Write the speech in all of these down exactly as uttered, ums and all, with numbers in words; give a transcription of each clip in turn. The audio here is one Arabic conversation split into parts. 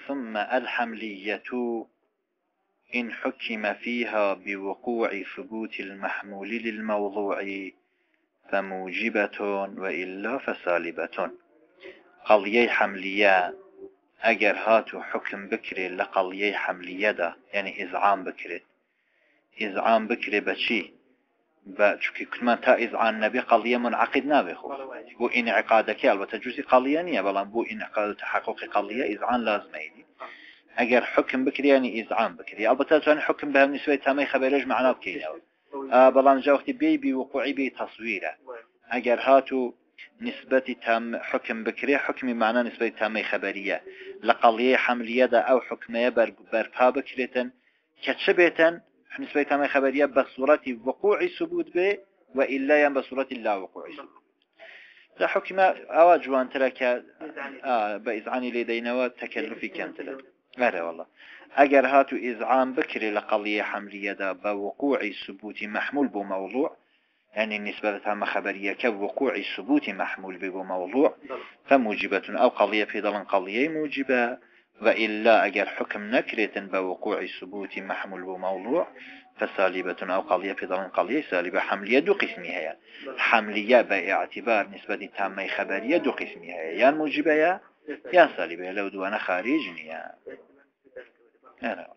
ثم الحملية إن حكم فيها بوقوع ثبوت المحمول للموضوع فموجبة وإلا فسالبة. قضية حملية اگر هاتو حكم بكري لقضية حملية دا يعني إزعام بكري إزعام بكري بشي بچونکه كمان تا إذعان نبي قضية منعقد نابي خو بو انعقادك البته جزء قضية نية بلان بو انعقاد تحقق قضية إذعان لازم يدي اگر حكم بكري يعني إذعان بكري البته يعني حكم بها بالنسبة تامي خبرج معنا بكينا آه بلان جاوختي بي بوقوعي بي تصويره اگر هاتو نسبة تام حكم بكري حكم معناه نسبة تامي خبرية لقضية حملية دا أو حكمية بربا بكريتن كتشبهتن نسبة تامي خبرية بصورة وقوع ثبوت به وإلا ين بصورة لا وقوع ثبوت. لا حكم أواجوان تلك آه بإذعاني لدينا وتكلفي كم تلك غير والله أجر هاتو إذعان بكري لقضية حملية دا بوقوع ثبوت محمول بموضوع يعني النسبة تامة خبرية كوقوع ثبوت محمول بموضوع فموجبة أو قضية في ضمن قضية موجبة وإلا أجر حكم نكرة بوقوع ثبوت محمول بموضوع فسالبة أو قضية في ضمن قضية سالبة. حملية دو قسمها يعني حملية باعتبار نسبة تامة خبرية دو قسمها يا يعني موجبة يا يا سالبة لو دوانا خارج يا أنا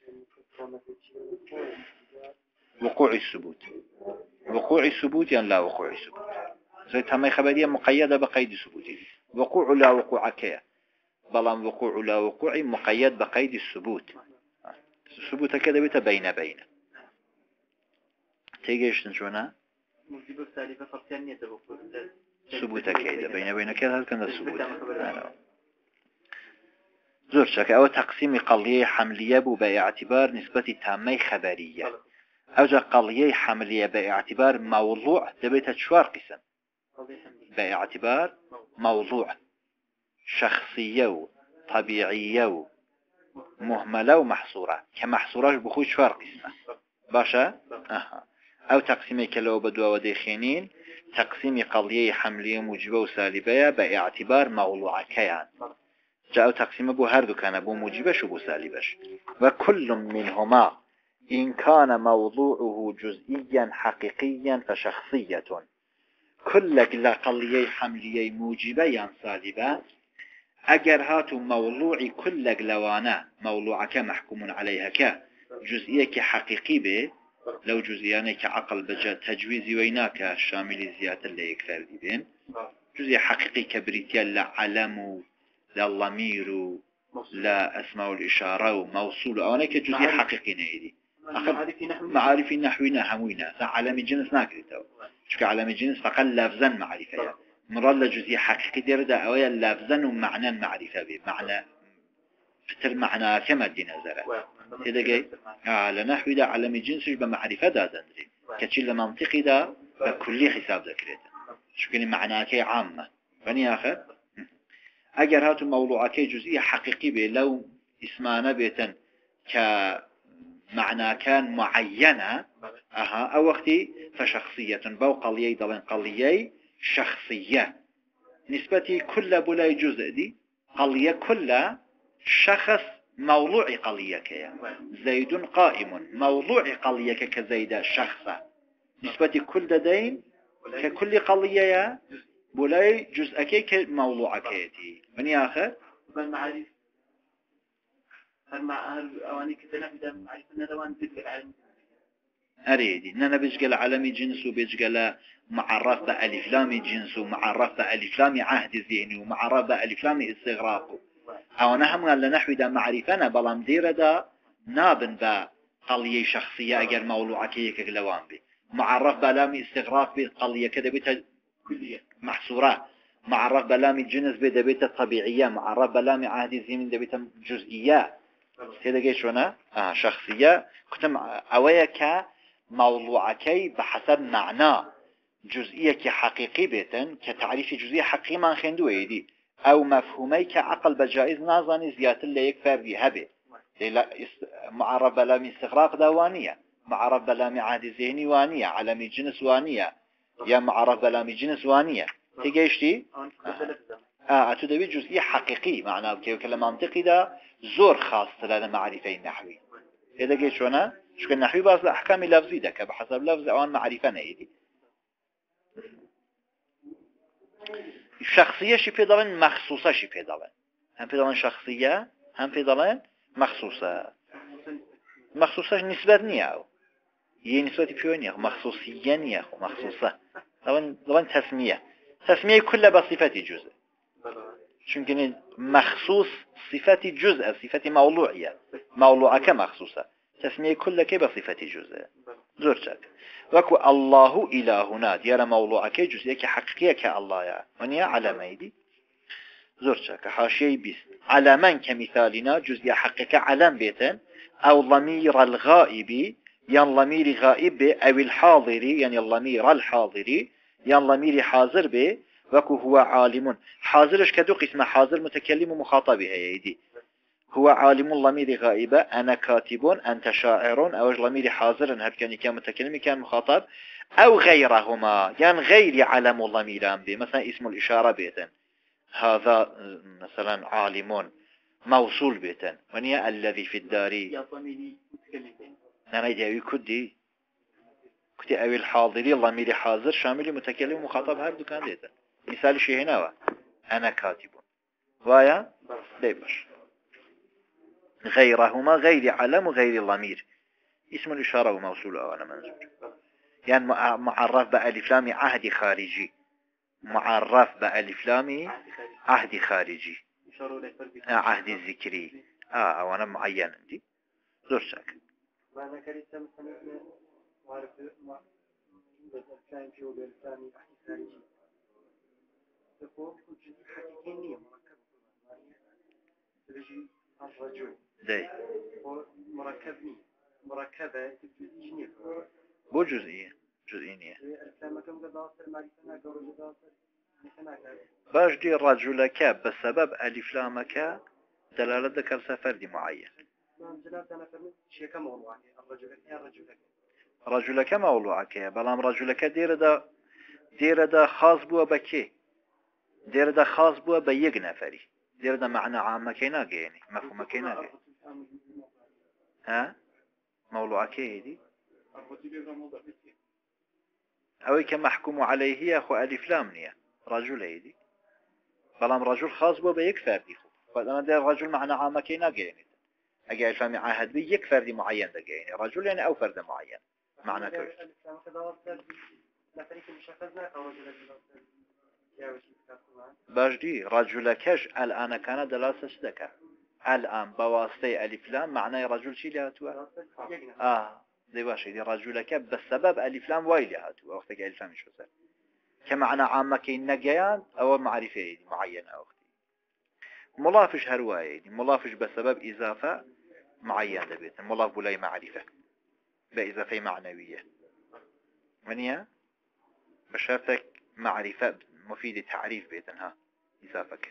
وقوع الثبوت وقوع الثبوت يعني لا وقوع الثبوت زي تامة خبرية مقيدة بقيد ثبوته وقوع لا وقوع كيا بلان وقوع لا وقوع مقيد بقيد الثبوت الثبوت كده بيت بين بين تيجيش نشونا ثبوت كده بين بين كده هل كان الثبوت زور شك أو تقسيم قضية حملية باعتبار نسبة تامة خبرية أو قضية حملية باعتبار موضوع تبيت شوار قسم باعتبار موضوع شخصية طبيعية مهملة ومحصورة كمحصورة بخوي شوار قسمة باشا أها. أو تقسيمي كلو بدوا وديخينين تقسيم قضية حملية موجبة وسالبة باعتبار موضوع كيان جاء تقسيم بو هردو كان بو موجبش وبو سالبش وكل منهما إن كان موضوعه جزئيا حقيقيا فشخصية كل قضية حملية موجبة يعني سالبة اگر هاتو موضوع كل لوانا موضوعك محكوم عليها كجزئية كحقيقي به لو جزئيانه كعقل بجا تجويزي ويناك شامل زيادة اللي يكفر بين جزئية حقيقي كبريتيا لعلم لا ضمير لا اسماء الاشاره وموصول او انك جزئيه حقيقي نيدي معارف نحونا هموينا علم الجنس ناكرته شو علم الجنس فقط لفظا معرفه مر له جزئيه حقيقي درده او لفظا ومعنى معرفه به معنى فتر معنى كما دي نظره كده جاي على نحو ده علم الجنس بمعرفه ده دندري كتشيل منطقي ده بكل حساب ذكرته شو كان معناه عامه فني اخر اگر هاتو موضوعك جزئية حقيقي به لو اسمانا بيتن كمعنى كان معينة اها او وقتي فشخصية بو قليي دلين قليي شخصية نسبتي كل بلاي جزء دي قلية كل شخص موضوع قلية كيا زيد قائم موضوع قلية كزيد شخصة نسبتي كل دين ككل قلية بولاي جزءكي كموضوع كيتي من آخر بالمعارف المع أواني كتنا بدأ معرفة ندوان بيجل علم أريدي إننا بيجل علمي جنس وبيجل معرف بألف لام جنس ومعرف بألف لام عهد ذهني ومعرف بألف لام استغراق أو أنا هم قال نحو دا معرفنا بلام دير دا نابن بقلية شخصية أجر موضوع كيك لوان بي معرف بلام استغراق بقلية كده بيت كلية محصورة معرف بلام الجنس بده بيت الطبيعية معرف بلام عهد الزمن ده بيت جزئية كده جيش هنا آه شخصية كتم أويك موضوعكي بحسب معنى جزئية كحقيقي بيتن كتعريف جزئية حقيقي ما خندوه يدي أو مفهومي كعقل بجائز نازاني زيادة اللي يكفر بيها بي معرف بلام استغراق دوانية معرف بلام عهد الذهني وانية علامي جنس وانية يا معرف بلام جنس وانية تيجيشتي آه أتدوي جزئية حقيقي معناه كيف كلام منطقي ده زور خاص لنا معرفة النحوي إذا جيت شونا شو النحوي بعض الأحكام اللفظية ده بحسب لفظ أو معرفة نيدي شخصية شي في ضمن مخصوصة شي في ضمن هم في ضمن شخصية هم في ضمن مخصوصة مخصوصة نسبة نياو هي نسبة فيونية مخصوصية نيا مخصوصة ضمن ضمن تسمية تسمية كلها بصفة جزء شنكن مخصوص صفة جزء صفة موضوعية موضوعة كمخصوصة تسمية كلها كبصفة جزء زورتك وكو الله إلهنا ديار موضوعة كجزء كحقيقية كالله يا ونيا على ميدي زورتك حاشي بس على من كمثالنا جزء حقيقة علم بيتن أو ضمير الغائب ين ضمير غائب أو الحاضر يعني الضمير الحاضر ين ضمير حاضر به وكو هو عالم حاضرش كدو قسم حاضر متكلم ومخاطب هيدي هو عالم ضمير غائبة أنا كاتب أنت شاعر أو ضمير حاضر هل كان كان متكلم كان مخاطب أو غيرهما يعني غير علم ضميران به مثلا اسم الإشارة بيتا هذا مثلا عالم موصول بيتا ونيا الذي في الدار يا ضميري متكلم أنا يدعي كدي كتي أو الحاضري ضمير حاضر شامل متكلم ومخاطب هذا كان بيتا مثال شيء هنا أنا كاتب ويا ديبش غيرهما غير علم وغير ضمير اسم الإشارة وموصول أو أنا منزول يعني معرف بألف لام عهد خارجي معرف بألف لام عهد خارجي عهد الذكري آه أو أنا معين عندي زور ساك معنى كريسة مثلا معرف الأفلام في والأفلام عهد خارجي تقول كل حقيقي نية مركبة تجي الرجل داي مركبني مركبة جزئية بو جزئية جزئية باش دي رجلك بسبب ألف لامك دلالة ذكر سفر معين رجلك موضوعك بلام رجلك دير دا دير دا خاص بوا بكي دير دا خاص بوا بيق نفري دير دا معنى عامك ناقيني مفهومك ناقيني ها موضوعك هيدي أو كمحكوم عليه يا أخو ألف لامنية رجل هيدي بلام رجل خاص بوا بيق فردي خو فأنا دير رجل معنى عامك ناقيني أجي الفهم عهد بي يك فرد معين دقيني رجل يعني أو فرد معين معنى كويس باش دي رجلكش الآن كان دلالة سدك الآن بواسطة ألف لام معنى رجل شي لهاتوا آه دي باشي دي رجلك بسبب ألف لام واي لهاتوا وقتك ألف لام مش وصل كمعنى عامك النجيان أو معرفة معينة أختي ملافش هرواي ملافش بسبب إضافة معين دبيت ملاف بلاي معرفة بإضافة معنوية منيا بشرتك معرفة مفيد تعريف بيتنها إضافك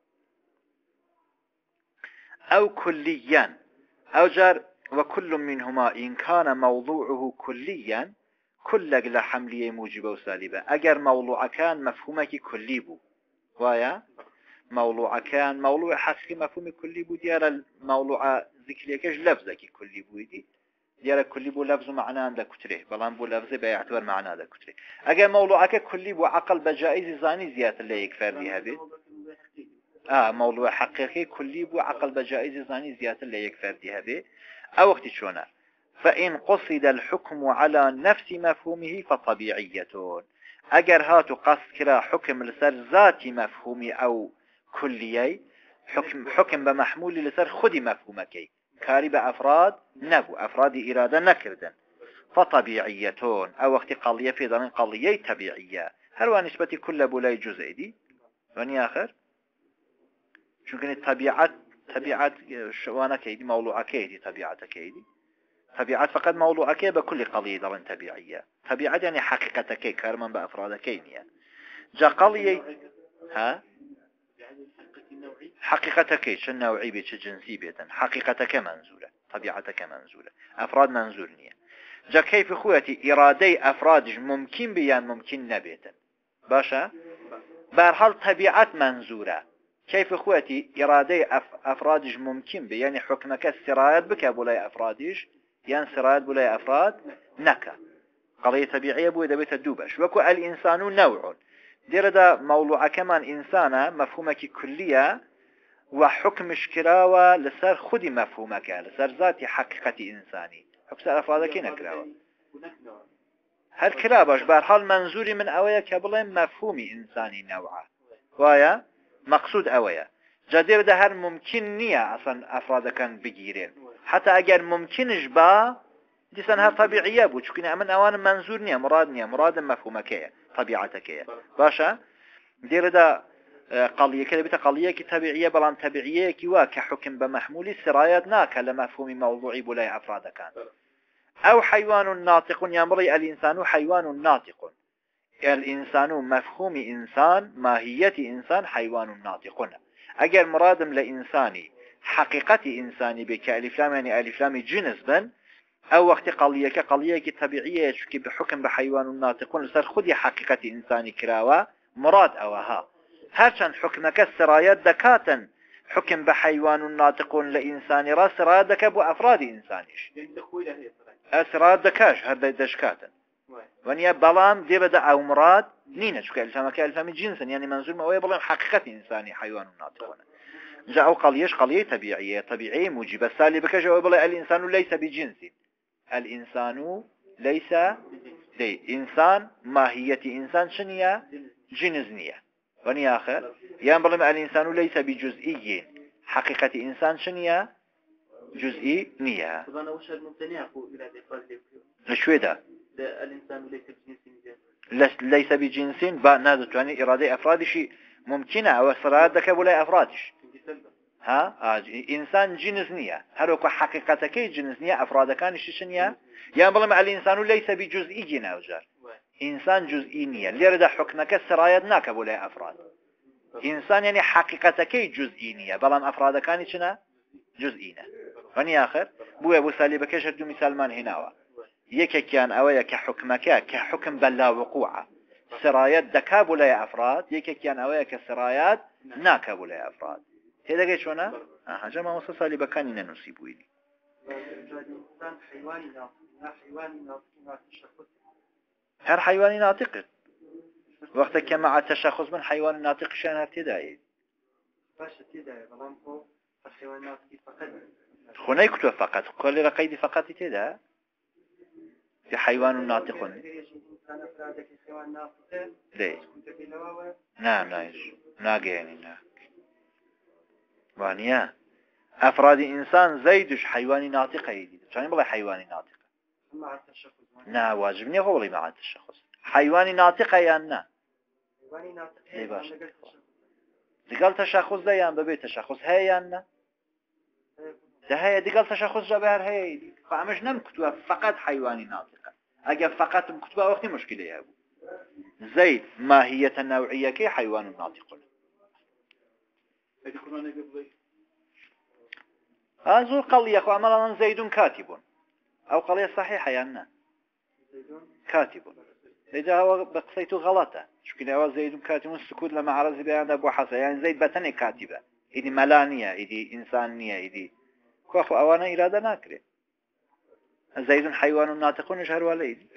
أو كليا أو جار وكل منهما إن كان موضوعه كليا كل لحملية موجبة وسالبة أجر موضوع كان مفهومك كلي بو ويا موضوع كان موضوع حقيقي مفهوم كلي بو ديار الموضوع ذكريكش لفظك كلي بو دي ديار كلي بو لفظ معناه عندك كتره بلان بو لفظ بيعتبر معناه عندك كتره اگر موضوعك كلي بو عقل بجائز زاني زيادة اللي يكفر بها به اه موضوع حقيقي كلي بو عقل بجائز زاني زيادة اللي يكفر بها به او وقت شونا فإن قصد الحكم على نفس مفهومه فطبيعية اگر هاتو قصد كرا حكم لسر ذات مفهومي او كلية حكم حكم بمحمول لسر خدي مفهومك كاري بأفراد نبو أفراد إرادة نكردن فطبيعيتون أو وقت قضية في ضمن قضية طبيعية هل هو نسبة كل بولاي جزء دي وني آخر شو كانت طبيعة طبيعة شوانا كيدي موضوع كيدي طبيعة كيدي طبيعة فقط موضوع كي بكل قضية ضمن طبيعية طبيعة يعني حقيقة كي كارما بأفراد كينيا جا قضية ها حقيقتك شو النوعي بيت شو جنسي بيتن حقيقتك منزولة طبيعتك منزولة أفراد منزول نية جا كيف خواتي إرادي أفراد ممكن بيان ممكن نبيتن باشا بهرحال طبيعة منزورة كيف اخوتي إرادة أف... أفرادش ممكن بي يعني حكمك السرايات بك بولاي أفرادش يعني سرايات بولاي أفراد نكا قضية طبيعية بو إذا بيتدوبش وكو الإنسان نوع دير دا موضوع كمان إنسانة مفهومك كلية وحكمش كراوة لسر خدي مفهومك لسر ذاتي حقيقة إنساني حكس أفرادك نكراوة هل كرابش بارحال منزوري من أويا كبلين مفهومي إنساني نوعه ويا مقصود أويا جدير ده هر ممكن نية أصلا أفراد كان بجيرين حتى أجر ممكنش با ديسان هر طبيعية بو چكين أمن أوان منزور نية مراد نية مراد مفهومك طبيعتك باشا دير ده قضية كده بتا قضية كي طبيعية بلان طبيعية كي واك حكم بمحمول السرايات ناك لمفهوم موضوعي بولاي أفراد كان أو حيوان ناطق يمري الإنسان حيوان ناطق الإنسان مفهوم إنسان ماهية إنسان حيوان ناطق أجر مرادم لإنساني حقيقة إنساني بك ألف لام يعني ألف لام جنس بن أو وقت قضية كقضية طبيعية شكي بحكم بحيوان ناطق لسر خذي حقيقة إنساني كراوة مراد أوها هرشان حكمك السرايات دكاتا حكم بحيوان ناطق لإنسان راس سرايات دكابو أفراد إنسانيش أسراد دكاش هذا دشكاتا ونيا بلام دي بدا أو مراد نينا شكا الفامك الفام جنسا يعني منزول ما هو بلام حقيقة إنساني حيوان ناطق جاء قضية قضية طبيعية طبيعية موجب السالي بكش بلا الإنسان ليس بجنس الإنسان ليس دي إنسان ماهية إنسان شنية جنزنية ونيا آخر يعني بلام الإنسان ليس بجزئي حقيقة إنسان شنية جزئي نية طبعا وش الممتنع إلى ذلك لشوي ده الإنسان ليس بجنس ليس بجنس بنادت يعني إرادة أفرادش ممكنة أو سرادك ولا أفرادش ها آه. إنسان جنس نية هلوك حقيقتك جنس نية أفراد كان شنية يعني بلما على الإنسان ليس بجزئي ناوجر إنسان جزئي نية ليرد حكمك السرايات ناك ولا أفراد إنسان يعني حقيقتك جزئي نية بلما أفراد كان شنا جزئينا وني آخر بو أبو سالي بكشر دو مثال من هناوا يكي كان أويا كحكمك كحكم بلا وقوعة سرايات دكاب ولا أفراد يكي كان أويا كسرايات ناكب ولا أفراد هذا قيش هنا آه جمع وصل سالي بكاني ننصيبه لي الإنسان حيواني ناطق حيواني ناطق هر حيواني ناطق وقت كما مع التشخص من حيوان ناطق شان ابتدائي باش ابتدائي بلام هو الحيوان ناطق فقط هنا يكتب فقط كل رقيد فقط تدا في حيوان ناطق ليه نعم نايش ناقيني ناك وانيا أفراد إنسان زيدش حيواني ناطق يدي يعني بلا حيواني ناطق مع التشخص نا واجبني هو مع التشخص حيواني ناطق يا نا حيواني ناطق ليه باش دقال تشخص ده يان ببيت تشخص هي يا نا ده هي دقال تشخص جبهر هي فمش نمكتوا فقط حيواني ناطق أجا فقط مكتوبة وقت مشكلة يا أبو زيد ماهية النوعية كي حيوان ناطق هذا قال يا أخو عملا زيد كاتب أو قال صحيحة يعني كاتب إذا هو بقصيته غلطة شو كده هو زيد كاتب السكوت لما عرض بيان أبو حسن يعني زيد بتني كاتبة إذا ملانية إذا إنسانية إذا كأخو أوانا إرادة ناكرة زيد حيوان ناطق نشهر وليد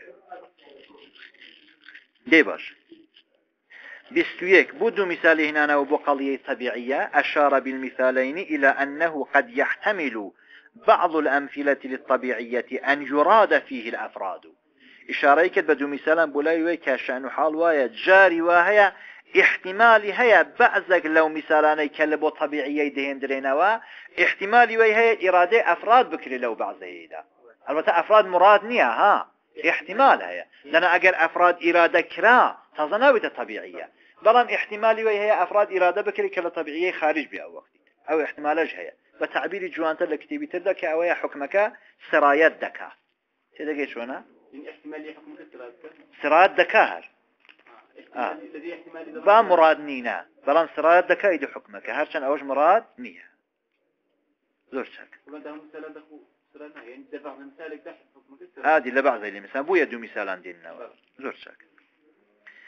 دي باش بستويك بدو مثال هنا وبو قضية طبيعية أشار بالمثالين إلى أنه قد يحتمل بعض الأمثلة للطبيعية أن يراد فيه الأفراد إشاريك بدو مثالا بولايوي كاشان حال وايا جاري وهي احتمال هي بعضك لو مثالان يكلبوا طبيعية دهين درينوا احتمال وهي إرادة أفراد بكري لو بعض هيدا البته أفراد مراد نية ها احتمال هي لأن أجر أفراد إرادة كرا تظنوية طبيعية بلام احتمالي وهي أفراد إرادة بكري كلا طبيعية خارج بها وقت أو احتمالج هي بتعبير جوانت لكتيبي تردك أو حكمك سرايات دكا تدقي شونا احتمالي حكمك سرايات سرايات دكاهر آه. الذي احتمالي با مراد نينا بلام سرايات دكا يدي حكمك هرشان أوج مراد نية زور شك يعني دفع من مثالك تحت حكمك هذه اللي بعض اللي مثلا بو يدو مثال عندنا زور شك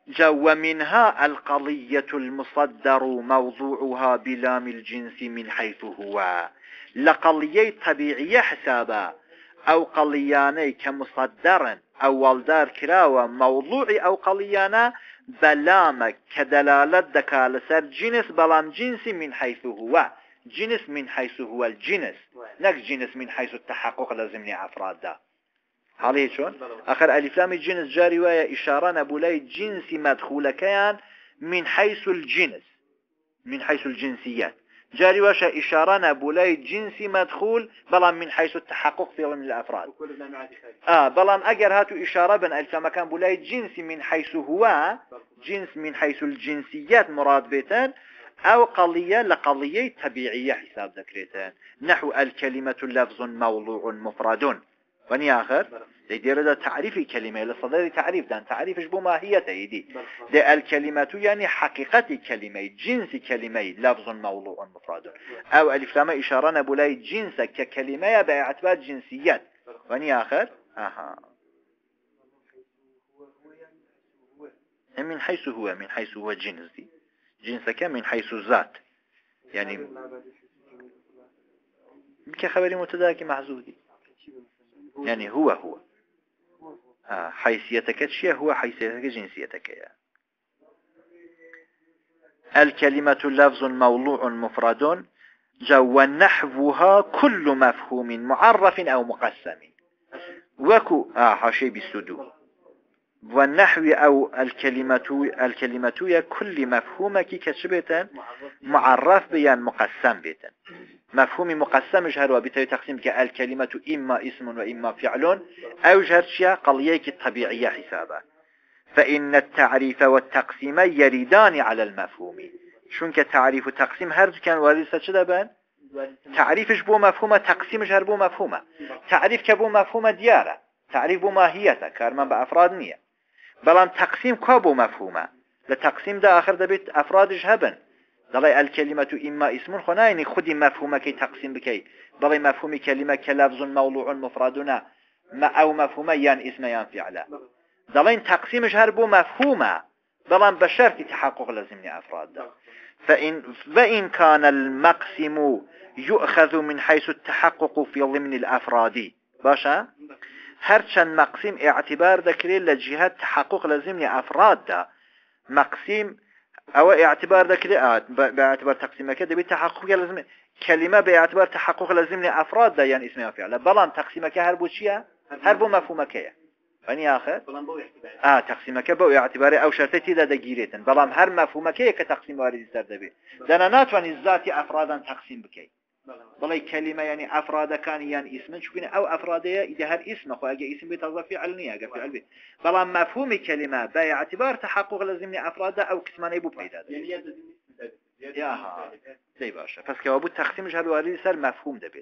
جو منها القضية المصدر موضوعها بلام الجنس من حيث هو لقضية طبيعية حسابا أو قلياني كمصدرا أو والدار كراوة موضوعي أو قليانا بلامك كدلالة دكال سر جنس بلام جنس من حيث هو جنس من حيث هو الجنس نك جنس من حيث التحقق لازمني أفراد ده حالي شون آخر ألف لام الجنس جاري ويا إشارة نبولاي جنس مدخول كيان من حيث الجنس من حيث الجنسيات جاري واشا إشارة نبولاي جنس مدخول بلام من حيث التحقق في من الأفراد آه بلام أجر هاتو إشارة بن ألف مكان بولاي جنس من حيث هو جنس من حيث الجنسيات مراد بيتان أو قضية لقضية طبيعية حساب ذكرتان نحو الكلمة لفظ موضوع مفرد وني آخر يدير هذا تعريف كلمة لصدر تعريف دان تعريفش بماهيته يدي ده الكلمة يعني حقيقة كلمة جنس كلمة لفظ موضوع مفرد أو ألف لام إشارة نبولاي جنس ككلمة باعتبار جنسيات وني آخر أها من حيث هو من حيث هو جنس دي جنسك من حيث الذات يعني كخبر متداك معزودي يعني هو هو آه حيثيتك شيء هو حيثيتك جنسيتك يعني. الكلمة لفظ موضوع مفرد جو نحوها كل مفهوم معرف أو مقسم وكو آه حاشي بالسدو والنحو أو الكلمة الكلمة كل مفهوم كي كشبتا معرف بيان مقسم بيتا مفهوم مقسم جهر وبالتالي تقسيم كالكلمة إما اسم وإما فعل أو جهر شيء قضية الطبيعية حسابا فإن التعريف والتقسيم يريدان على المفهوم شون كتعريف وتقسيم هر كان وارثة شدبان تعريفش بو مفهومة تقسيمش هر بو مفهومة تعريف كبو مفهومة ديارة تعريف بو ماهيته كارمان بأفراد نية بلان تقسيم كبو مفهومة لتقسيم ده آخر دبيت أفرادش هبن ضلي الكلمة إما اسم خنايني خدي مفهومة كي تقسيم بكي ضلي مفهوم كلمة كلفظ موضوع مفردنا ما أو مفهومة يان اسم يان فعلا ضلين تقسيمش هربو مفهومة بلان بشرط تحقق لازمني أفراد ده فإن, فإن كان المقسم يؤخذ من حيث التحقق في ضمن الأفراد باشا هرچن مقسم اعتبار ذكري لجهة تحقق لازمني أفراد ده مقسم او اعتبار ذكري آه باعتبار تقسيمه كده بتحقق لازم كلمه باعتبار تحقق لازم افراد ده يعني اسمها فعل بلان تقسيمه هربو شيء هربو مفهومه كيه يعني اخر اه تقسيمه بو اعتبار او شرطتي ده دقيرتن بلان هر مفهومه كيه كتقسيم وارد سر دبي دنا ناتواني ذاتي افرادا تقسيم بكي بلاي كلمه يعني افراد كان يعني اسم شوفين او افراديه اذا هر اسم خو اجي اسم بيتضاف فعل نيه اجي فعل بي بلان مفهوم كلمه باعتبار تحقق لازم افراد او قسمان يبو بيدا يعني ياها زي باشا بس كوابو تقسيم جهر وارد سر مفهوم ده بيت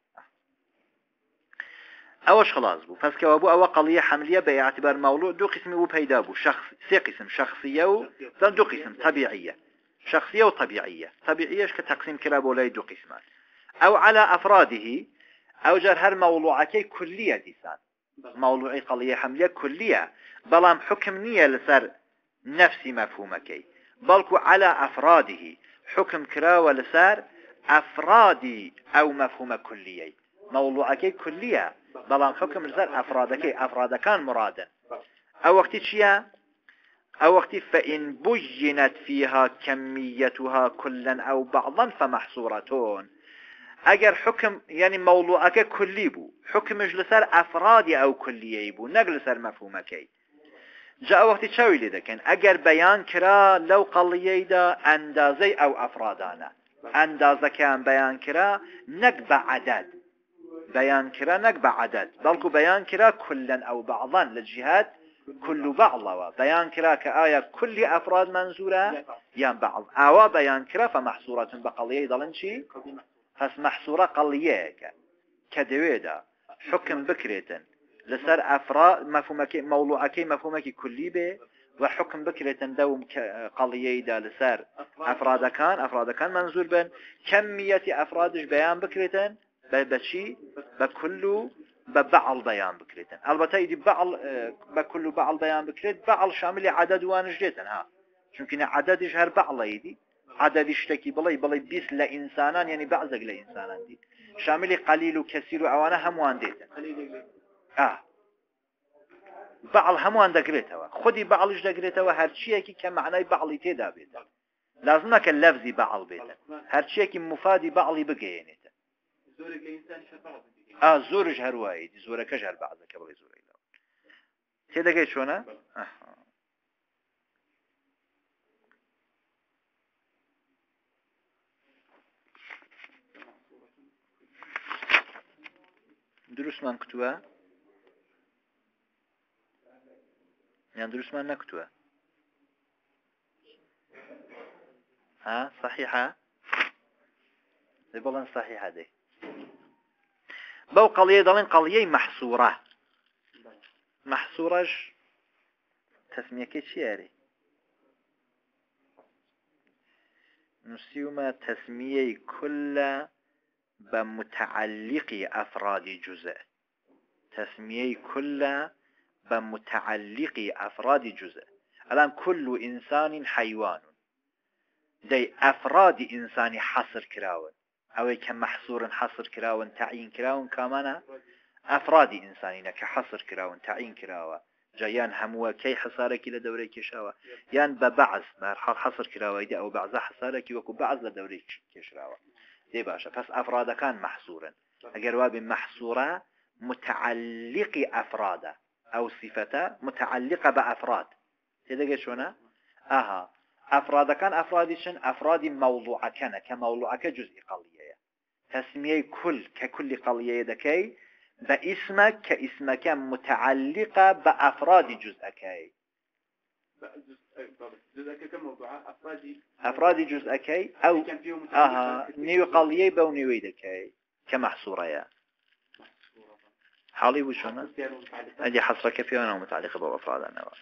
اوش خلاص بو بس كوابو او قضيه حمليه باعتبار موضوع دو قسم يبو بيدا بو شخص سي قسم شخصيه و دو قسم طبيعيه شخصيه وطبيعيه طبيعيه كتقسيم كلاب ولا دو قسمان أو على أفراده أو جر هر موضوعك كلية ديسان موضوعي قضية حملية كلية بلام حكم نية لسر نفسي مفهومك بلكو على أفراده حكم كراوة لسر أفرادي أو مفهوم كلية موضوعك كلية بلام حكم لسر أفرادك أفراد كان مرادا أو وقت شيء أو وقت فإن بينت فيها كميتها كلا أو بعضا فمحصورتون اگر حكم يعني موضوعك كلي بو حكم لسر افرادي او كليه بو نقل سر مفهومك جاء وقت تشاوي لذكن اگر بيان كرا لو قضيه دا اندازي او افرادانا اندازه كان بيان كرا نقب عدد بيان كرا نقب عدد بلكو بيان كرا كلا او بعضا للجهات كل بعض بيان كرا كآية كل افراد منزوره يان بعض او بيان كرا فمحصوره بقضيه ضلنشي هس محصورة قلية كدويدا حكم بكريتن لسر أفراد مفهومك موضوعك مفهومك كلي به وحكم بكريتن دوم قلية دا لسر أفراد كان أفراد كان منظور بن كمية أفرادش بيان بكريتن بشي بكل ببعض بيان بكريتن البته يدي بعض بكل بعض بيان بكريت بعض شامل عدد وانجدتن ها چونكي عددش هر بعض يدي عدد اشتكي بلاي بلاي بيس لإنسانان يعني بعضك لإنسانان دي شامل قليل وكثير وعوانا هموان ديتن اه بعض هموان دقريتوا خدي بعضش دقريتوا هرشيكي كمعنى بعض تيدا بيتا لازمك اللفظي بعض بيتا هرشيكي مفادي بعض بقينيتا زورك لإنسان شفاعة اه زورج هرواي دي زورك جهر بعضك بلاي زوري لا تيدا قيت شونا اه دروس من كتوها يعني دروس من نكتوها ها صحيحة دي بلان صحيحة دي بو قضية دلين قضية محصورة محصورة تسمية كيشياري نسيوما تسمية كل بمتعلق أفراد جزء تسمية كل بمتعلق أفراد جزء الآن كل إنسان حيوان دي أفراد إنسان حصر كراون أو كمحصور حصر كراون تعيين كراون كامانا أفراد إنسانين كحصر كراون تعيين كراوة جيان هموه كي حصارك لدوري كشاوة يان ببعض مرحل حصر كراوة دي أو بعض حصارك وكو بعض لدوري كشاوة دي باشا بس أفراد كان محصورا أجر واب محصورة متعلق أفراد أو صفة متعلقة بأفراد تدقى شونا أها أفراد كان أفرادشن أفراد موضوع كان كموضوع كجزء قلية تسمية كل ككل قلية دكي باسمك كاسمك متعلقة بأفراد جزءكي جزءك كموضوع أفراد أفراد جزءكي أو أها نيو قلية بو نيو دكي كمحصورة حالي وشونا أدي حصرك فيها متعلقة بأفراد أنا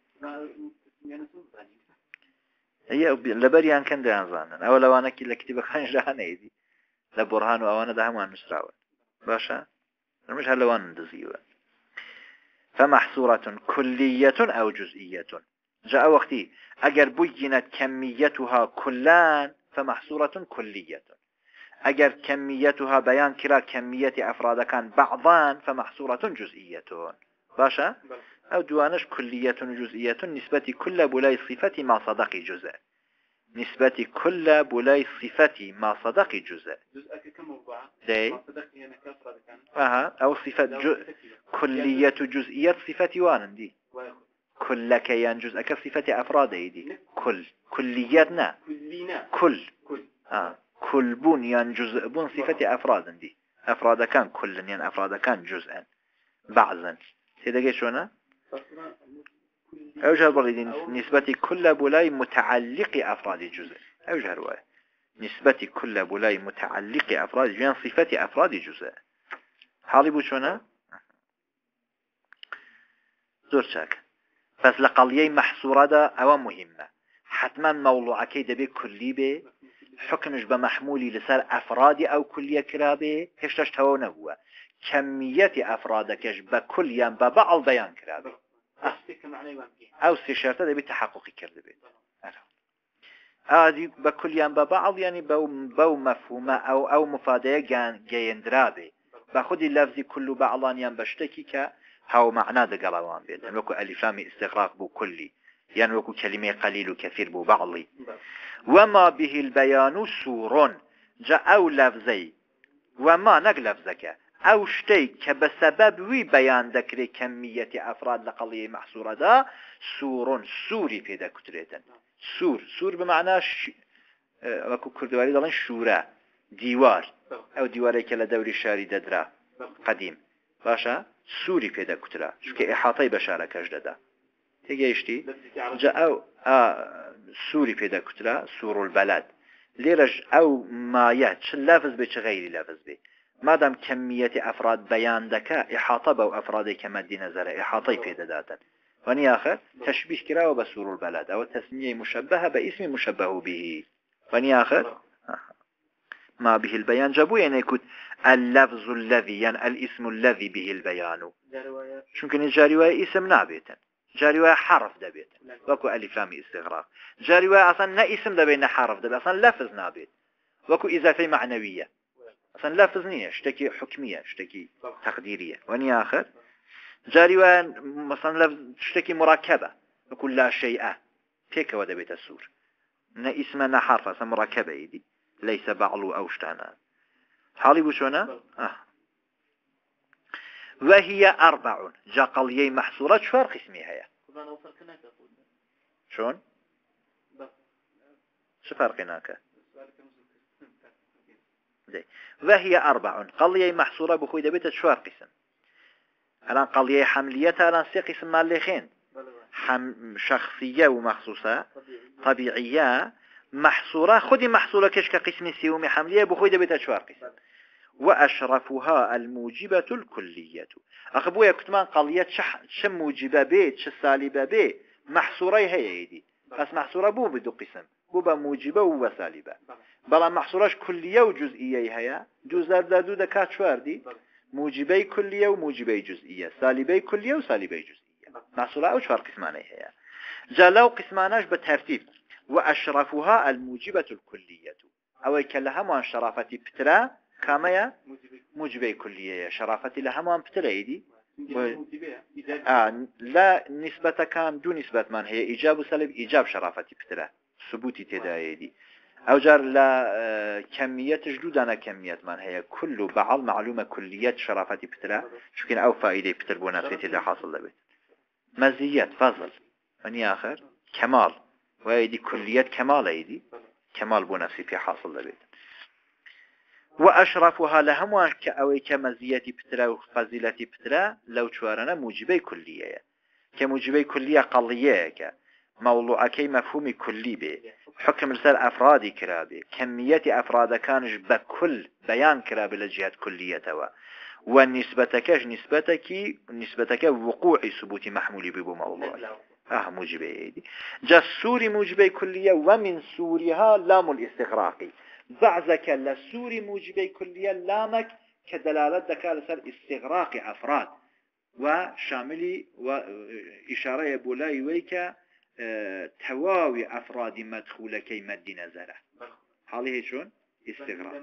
هي لبريان كان ديان زانن أو لو أنا كلا كتبك خانج لها يدي لبرهان وأنا ده همان مسراوي باشا مش هلوان دزيوه فمحصورة كلية أو جزئية جاء وقتي أجر بينت كميتها كلان فمحصورة كلية أجر كميتها بيان كرا كمية أفراد كان بعضان فمحصورة جزئية باشا أو دوانش كلية جزئية نسبة كل بلاي صفة ما صدق جزء نسبة كل بلاي صفة ما صدق جزء جزءك كموضوع دي ما صدق يعني كأفراد كان أها أو صفة جو... كلية جزئية صفة وانا دي كل كيان جزءك صفة أفراد دي كل كلياتنا كلنا كل كل آه كل بون يان جزء بون صفة أفراد دي أفراد كان كل يان أفراد كان جزءا بعضا تدقى شونا أوجه بريدين نسبة كل بلاي متعلق أفراد جزء أوجه رواية نسبة كل بلاي متعلق أفراد جزء صفة أفراد جزء حالي بوشونا زور شاك بس لقضية محصورة دا أو مهمة حتما موضوع كيدا بي كلي بي حكمش بمحمولي لسر أفراد أو كلية كرابي هشتش تهونه هو كمية أفرادكش بكل يان ببعض بيان كرابي أو سيشارته دا بتحقق كرده بيت هذه بكل يان ببعض يعني بو, بو مفهومة أو, أو مفادية جاين درابي بخد اللفظ كل بعضان يان بشتكي ك هاو معناه دا قلوان بيت يعني وكو ألفامي استغراق بو كلي يعني وكو كلمة قليل وكثير بو بعضي وما به البيان سور جاء أو لفظي وما نق لفظك أو شتي كبسبب وي بيان ذكري كمية أفراد لقضية محصورة دا سور سوري في دا كتريتا سور سور بمعنى ش... وكو كردواري دالين شورا ديوار أو ديواري كلا دوري شاري ددرا قديم باشا سوري في دا كترا شكي إحاطي بشارك أجددا تيجيشتي جاء أو آه سوري في دا كترا سور البلد ليرج أو ما يهتش لافز بيش غيري لافز بي مادام كمية أفراد بيان دكا إحاطة بو أفراد كمدي نزل إحاطي في داتا وني آخر تشبيه كراوة بسور البلد أو تسمية مشبهة باسم مشبه به وني آخر ما به البيان جابوا يعني يكون اللفظ الذي يعني الاسم الذي به البيان جاروايا شمكن جاري اسم نابيتا جاري حرف دبيت وكو ألف لام استغراق جاري أصلا نا اسم دبيت نا حرف دبيت أصلا لفظ نابيت وكو إضافة معنوية أصلا لفظ نية اشتكي حكمية اشتكي تقديرية وني آخر جاري مثلا لفظ اشتكي مركبة وكو لا شيء تيك ودبيت السور نا اسم نا حرف أصلا مركبة يدي ليس بعلو أو شتانا حالي بوشونا آه. وهي أربع جاقلية محصورة شو فرق اسمها هي شون شو فرق هناك زي وهي أربع قلية محصورة بخوي دبيت شو فرق اسم الآن قلية حمليتها الآن سيق اسم مالخين حم شخصية ومخصوصة طبيعية محصورة خدي محصورة كشك قسم سيومي حملية بخوي دبيت شو فرق اسم وأشرفها الموجبة الكلية أخبويا كتمان قلية شم موجبة بيت شسالبة بيت محصورة هي يدي بس محصورة بو بدو قسم بو بموجبة وبسالبة بلا محصورة كلية وجزئية هي جزء دادو دكات شواردي موجبة كلية وموجبة جزئية سالبة كلية وسالبة جزئية محصورة أو شوار قسمانة هي جالو قسماناش بترتيب وأشرفها الموجبة الكلية أو كلها من شرافة بترا كامية موجبة كلية شرافة لها من بترا يدي آه لا نسبة كان دو نسبة من هي إيجاب وسلب إيجاب شرافة بترا ثبوتي تدايدي أو جار لا آه كمية جدودنا كمية من هي كل بعض معلومة كلية شرافة بترا شكين أو فائدة بتر بوناسية تدا حاصل لبيت مزيات فضل من آخر كمال وهذه كلية كمال أيدي كمال بوناسية في حاصل لبيت وأشرفها لهم كأوي كمزية بترا وفضيلة بترا لو شوارنا موجبي كلية كموجبي كلية قلية كموضوع كي مفهوم كلي به حكم رسال أفراد كرابه كمية أفراد كانش بكل بيان كرابه لجهة كلية والنسبتك نسبتك نسبتك وقوع ثبوت محمول ببو موضوع اه موجبي ايدي جا السوري موجبي كلية ومن سورها لام الاستغراقي بعضك للسوري موجبي كلية لامك كدلالة دكال سر استغراق أفراد وشاملي وإشارة بولاي ويك اه تواوي أفراد مدخولة كي مد نزره حالي شون استغراق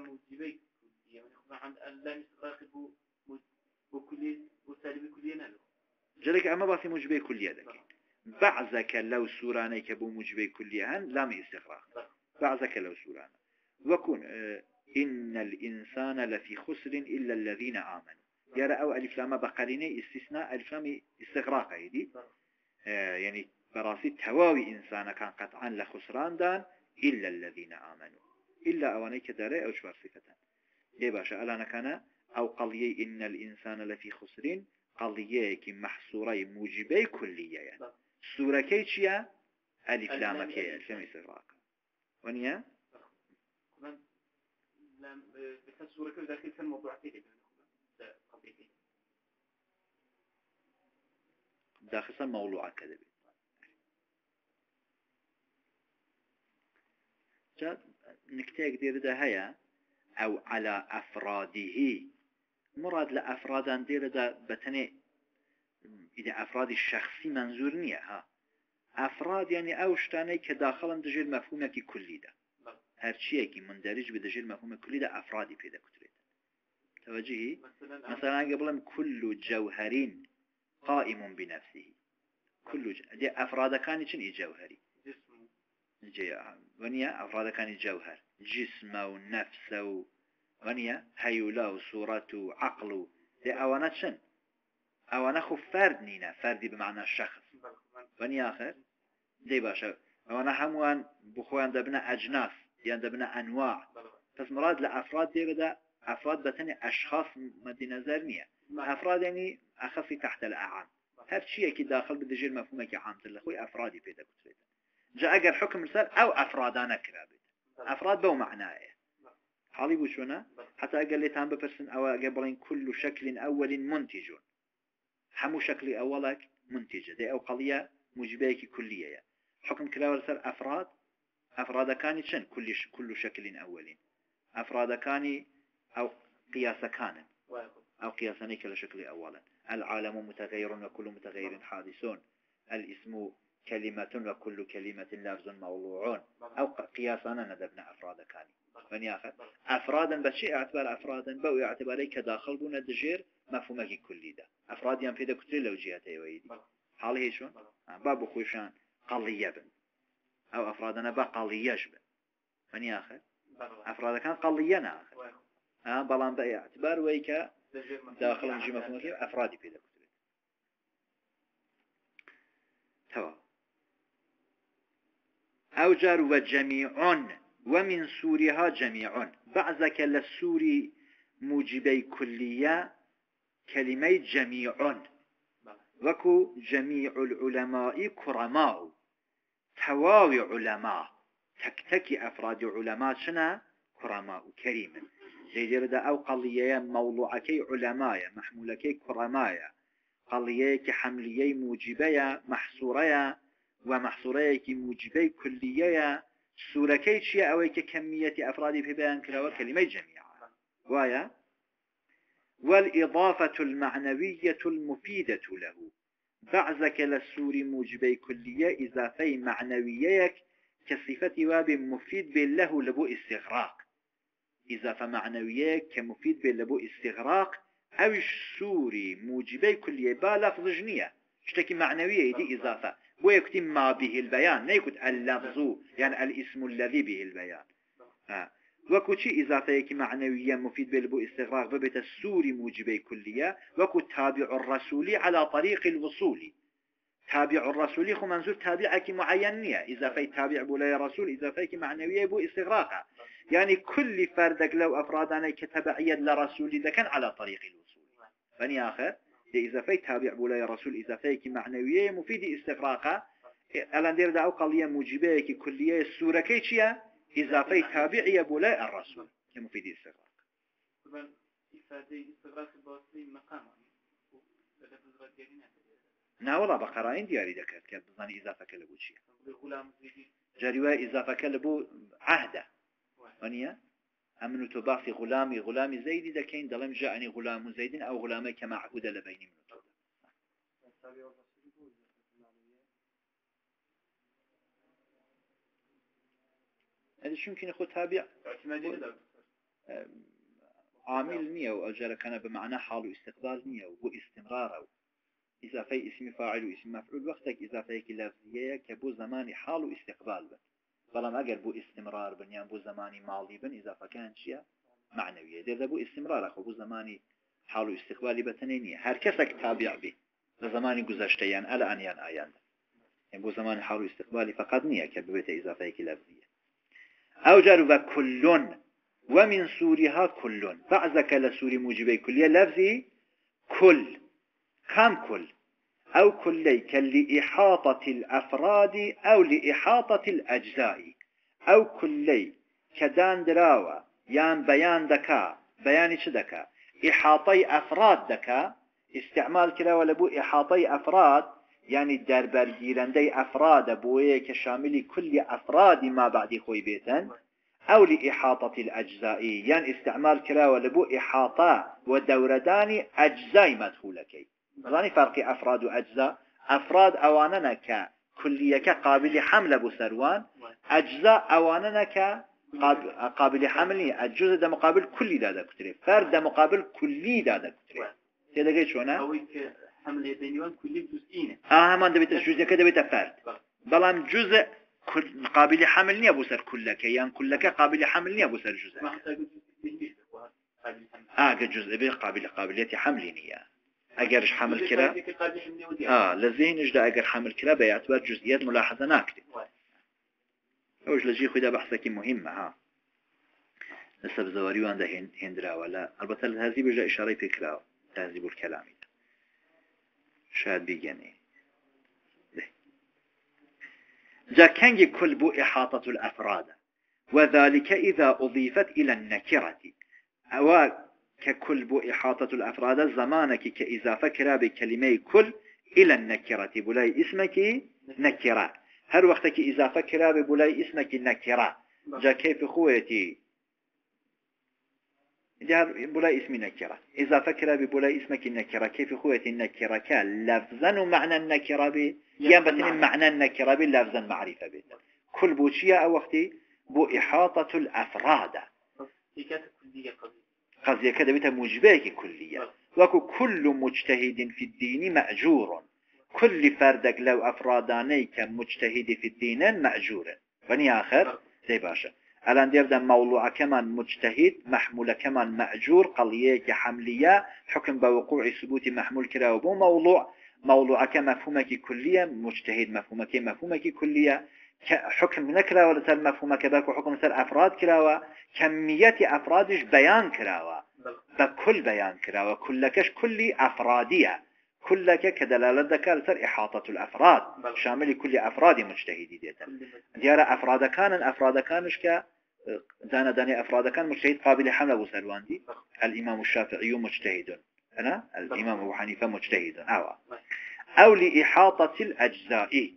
جلك أما باسي موجبي كلية دكي بعضك لو سوراني كبو موجبي كلية هن لام استغراق بعضك لو سوراني وكن اه إن الإنسان لفي خسر إلا الذين آمنوا يرى أو ألف لام بقريني استثناء ألف لام استغراق هيدي اه يعني براسي تواوي إنسان كان قطعا لخسران دان إلا الذين آمنوا إلا أواني كداري أو شوار صفتان يا باشا ألا نكنا أو قضية إن الإنسان لفي خسر قضية كي محصورة موجبي كلية يعني سورة كيتشيا ألف لام كي ألف لام استغراق ونيا لم بتصور كذا داخل في الموضوع كذا داخل في الموضوع كذا جاء نكتة كدير ده هيا أو على أفراده مراد لأفراد دير ده بتني إذا أفراد الشخصي منظور نية ها أفراد يعني أوشتاني كداخلا دجي المفهوم كي كلي ده هرشيه كي مندرج بدجي المفهوم كلي ده أفرادي بيدا كتريد توجهي مثلا قبل كل جوهرين قائم بنفسه كل ج... دي أفراد كان يشن جوهري جي ونيا أفراد كان جوهر جسمه ونفسه ونيا هيولا وصورته عقله دي أوانات شن أوانا خو فرد نينا فردي بمعنى الشخص ونيا آخر دي باشا أوانا هموان بخوان دبنا أجناس يعني دبنا أنواع بس مراد لأفراد دي بدا أفراد بتني أشخاص مد نظر نية أفراد يعني أخفي تحت الأعام هذا شيء كي داخل بدجيل مفهومك عام تلخوي أفرادي في ذاك الشيء جاء أجر حكم رسال أو أفرادنا كرابت أفراد بو معناه حالي وشونا حتى أجر لي تام بفرسن أو قبلين كل شكل أول منتج حمو شكل أولك منتجة دي أو قضية مجبيك كلية حكم كلا رسال أفراد أفراد كانت شن كل ش... كل شكل أول أفراد كاني أو قياس كان أو قياساني كلا شكل أولا العالم متغير وكل متغير حادثون الاسم كلمة وكل كلمة لفظ موضوع أو قياسانا ندبنا أفراد كاني فني آخر أفرادا بشيء اعتبار أفرادا بو اعتباري كداخل بنا دجير مفهومك كلي ده أفراد ينفيد كتير لو جهته ويدي حاله شون باب خوشان قلية بن أو أفرادنا بقلية بن فني آخر أفراد كان قلينا آخر ها بلان بأي اعتبار ويك داخل نجي مفهومك أفرادي بيدا كتير توا أوجر وجميع ومن سورها جميع بعضك للسوري موجبي كلية كلمة جميع وكو جميع العلماء كرماء تواوي علماء تكتكي أفراد علماء شنا كرماء كريم زي دا أو قضية موضوعكي علماء محمولكي كرماء قضية حملية موجبية محصورية ومحصورية موجبي كلية سوركي شيء أو كمية أفراد في بيان كلا كلمة جميعا ويا والإضافة المعنوية المفيدة له بعضك للسور موجبي كلية إضافة معنوية كصفة واب مفيد بالله لبو استغراق إضافة معنوية كمفيد باللبو استغراق أو السوري موجبي كلية باللفظ جنية اشتكي معنوية دي إضافة ويكتم ما به البيان نيكت اللفظ يعني الاسم الذي به البيان آه. وكو شي إضافة معنوية مفيد بالبو استغراق ببت السوري موجبي كلية وكو تابع الرسول على طريق الوصول تابع الرسول خو منظور تابعك معينية إضافة تابع بولاي رسول إضافة معنوية بو استغراقها يعني كل فردك لو أفرادنا كتبعيا لرسول إذا كان على طريق الوصول فني آخر إضافة تابع بولاي رسول إضافة معنوية مفيد استغراقها الان دير دا أو قضية موجبة كلية السورة كيشيا إضافة تابعية بولاي الرسول كمفيد استغراق طبعا إفادة استغراق الباطني مقام نا والله بقرائن دياري ذكرت كان بظن إضافة كلبو شيء جريوة إضافة كلبو عهدة ونيا أمن تباصي غلامي غلامي زيدي ذا كين دلم جاءني غلام زيد أو غلامي كما عهود لبيني من طول هذا شو يمكن يخو تابع عامل نية وأجر كان بمعنى حال استقبال نية واستمرار إضافة اسم فاعل واسم مفعول وقتك إضافة لفظية كبو زمان حال واستقبال بن بلام أجر بو استمرار بن يعني بو زماني ماضي بن إضافة كان شيء معنوية ده بو استمرار أخو بو زماني حال واستقبال بتنينية هر كسك تابع به زماني گذشته يعني ألا أنيان آيان يعني بو زماني حال واستقبال فقد نية كبوت إضافة لفظية أوجر وكل ومن سورها كل بعضك لسوري موجبي كلية لفظي كل كم كل أو كلي كالإحاطة الأفراد أو لإحاطة الأجزاء أو كلي كدان دراوة يان بيان دكا بيان شدكا إحاطي أفراد دكا استعمال كلا ولبو إحاطي أفراد يعني دربر جيرندي أفراد بويه كشامل كل أفراد ما بعد خوي بيتن أو لإحاطة الأجزاء يعني استعمال كلا ولبو إحاطة ودوردان أجزاء مدخولكي ظاني فرق أفراد وأجزاء أفراد أواننا ككلية كقابل حمل بسروان أجزاء أواننا كقابل حمل الجزء ده مقابل كلي ده كتير فرد ده مقابل كلي ده كتير كده جيت شونا أو حمل بينوان كلي جزئين آه ما ده بيت الجزء كده بيت فرد بلام جزء قابل حمل نيا بسر كلك يعني كلك قابل حمل نيا بسر جزء آه جزء به قابل قابلية حمل نيا اگر حمل كلا اه لذهن اجدا اگر حمل كلا باعتبار جزئيات ملاحظه ناكده اوج لجي خدا بحثك مهمه ها نسب زواري وان هندرا ولا البته هذه بجا اشاره فكره تهذيب الكلام شاهد بيجاني جا كان كل بو احاطه الافراد وذلك اذا اضيفت الى النكره او ككل بو إحاطة الأفراد زمانك كإضافة كرا بكلمة كل إلى النكرة بولاي اسمك نكرة هر وقتك إضافة كرا بولاي اسمك نكرة جا كيف خويتي جار بولا اسم نكرة إذا فكر ببولا اسمك النكرة كيف خوية النكرة كلفظا ومعنى النكرة به ينبتني معنى النكرة باللفظا معرفة به كل بوشية أو وقتي بو إحاطة الأفراد قضية كده بيتها موجباك كلية وكو كل مجتهد في الدين مأجور كل فردك لو أفرادانيك مجتهد في الدين مأجور فني آخر زي باشا الان ديبدا موضوع كمان مجتهد محمول كمان مأجور قضية كحملية حكم بوقوع ثبوت محمول كلا وبو موضوع موضوع كمفهومك كلية مجتهد مفهومك مفهومك كلية حكم نكرا ولا سر مفهومك باك وحكم سر أفراد كراوة كمية أفرادش بيان كراوة بكل بيان كراوة كلكش كل أفرادية كلك كدلالة ذكر سر إحاطة الأفراد شامل كل أفراد مجتهدي ديتا ديارة أفراد كان أفراد كانش ك دانا داني أفراد كان مجتهد قابل حمل أبو سلوان دي الإمام الشافعي مجتهد أنا الإمام أبو حنيفة مجتهد أو أو لإحاطة الأجزاء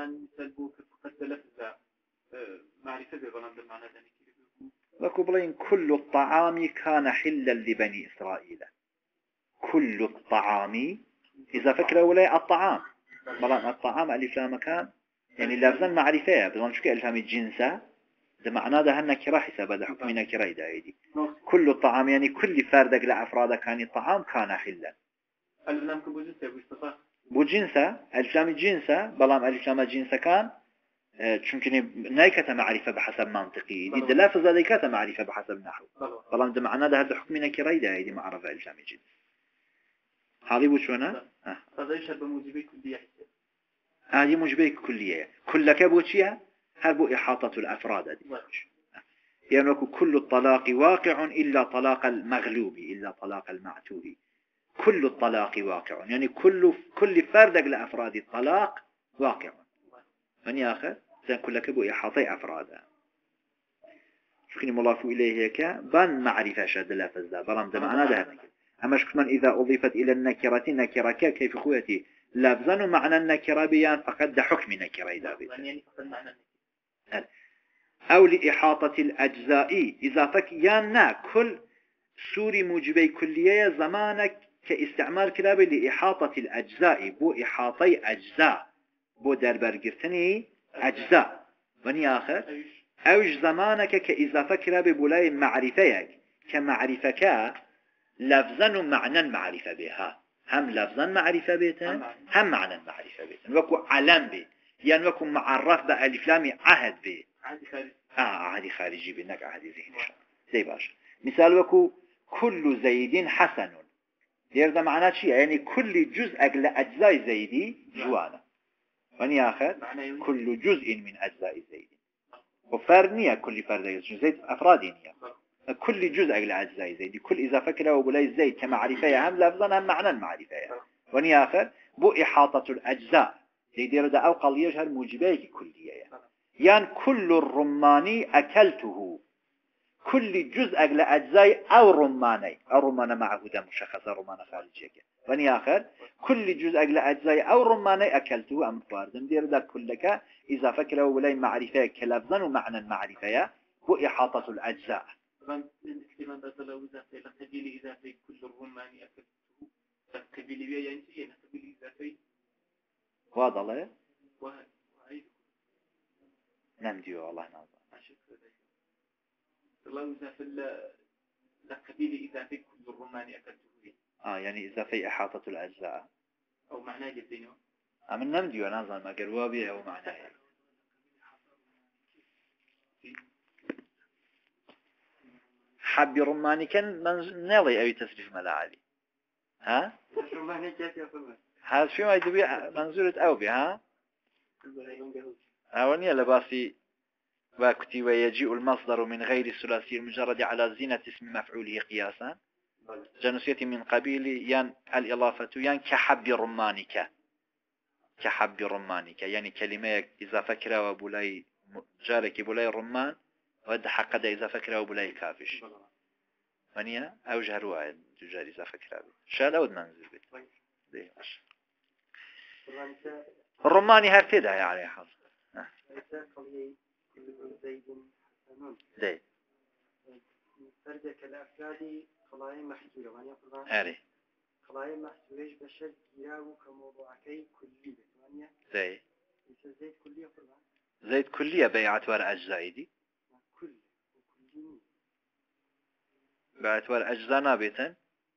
وكبلين كل الطعام كان حلا لبني إسرائيل كل الطعام إذا فكرة ولا الطعام بلان الطعام ألف لا مكان يعني لفظا معرفة بلان شو كألفام الجنسة ده معناه ده هنكرة حساب هذا حكم نكرة دايدي كل الطعام يعني كل فردك لأفرادك كان الطعام كان حلا الفلام كبوجنسة بوستفى بوجنسة ألفام الجنسة بلان ألفام الجنسة كان چونكه نايكة معرفة بحسب منطقي دي دلافظ ذلك معرفة بحسب نحو بلان ده معناه ده هذا حكم نكرة دايدي معرفة ألفام الجنس هذه بوشونا هذا يشهد بموجبي كلية هذه موجبي كلية كلك بوشيا هل إحاطة الأفراد دي يعني كل الطلاق واقع إلا طلاق المغلوب إلا طلاق المعتوه كل الطلاق واقع يعني كل كل فرد لأفراد الطلاق واقع من آخر زين كلك بو إحاطة أفراد شكني مضاف إليه هيك بان معرفة شد لفظ ده برام ده معناه ده أما شكمن إذا أضيفت إلى النكرة نكرة كيف خواتي لفظا ومعنى النكرة بيان فقد ده حكم نكرة إذا بيت أو لإحاطة الأجزاء إذا فكيانا كل سوري موجبي كلية زمانك كاستعمال كلابي لإحاطة الأجزاء بو إحاطي أجزاء بو دربرقرتني أجزاء وني آخر أوج زمانك كإضافة كلابي بولاي معرفيك كمعرفك لفظا ومعنى معرفة بها هم لفظا معرفة بيتا هم معنى معرفة بيتا وكو علم بي يعني وكو معرف بألف لام عهد بي آه عهد خارجي بينك عهد ذهني زي باش مثال وكو كل زيد حسن يرد معناه شيء يعني كل جزء لأجزاء زيدي جوانا وني آخر كل جزء من أجزاء زيد وفرنية كل فرد زيد أفرادينية كل جزء لأجزاء زيد كل إذا فكره وبلاي زيد كمعرفة هم لفظا هم معنى المعرفة وني آخر بو إحاطة الأجزاء زيد يرد أو قال يجهر موجبيك كلية يعني كل الرماني أكلته كل جزء لأجزاء أو رماني أو رمان معه ده مشخصة رمان خارجية وني آخر كل جزء لأجزاء أو رماني أكلته أم فاردن دير ده كلك إذا فكره وبلاي معرفة كلفظا ومعنى المعرفة بو إحاطة الأجزاء طبعا الاحتمال ده لو إضافي لقبيل إضافي كل الرماني أكلته قبيل بيا ينتهي قبيل إضافي واضح له وهاي نعم ديو والله نعم لو إضافي لقبيل إضافي كل الرماني أكلته آه يعني إضافي إحاطة الأجزاء أو معناه جدينه أمن نعم ديو نازل ما قروا بيه أو معناه حبي رماني كان نالي أي تسريف ملاعلي ها رماني كيف يقول هذا شو ما يدبي منزولة أو بي ها أولني لباسي وكتي ويجيء المصدر من غير الثلاثي المجرد على زينة اسم مفعوله قياسا جنسية من قبيل ين الإضافة ين كحب رمانك كحب رمانك يعني كلمة إذا فكر وبلاي جارك بلاي رمان ود حق ده إذا فكر وبلاي كافش ونيا أو جهروا تجاري إذا فكر شال أود منزل بيت ده ماشي الرماني هكذا يعني حظ ده فردك الأفراد قضايا محصولة وأن يقول أري قضايا محصولة بشر جيراه كموضوعكي كلية وأن زي زيد كلية قربان زيد كلية باعتبار أجزاء دي كل وكلية باعتبار أجزاء نابتا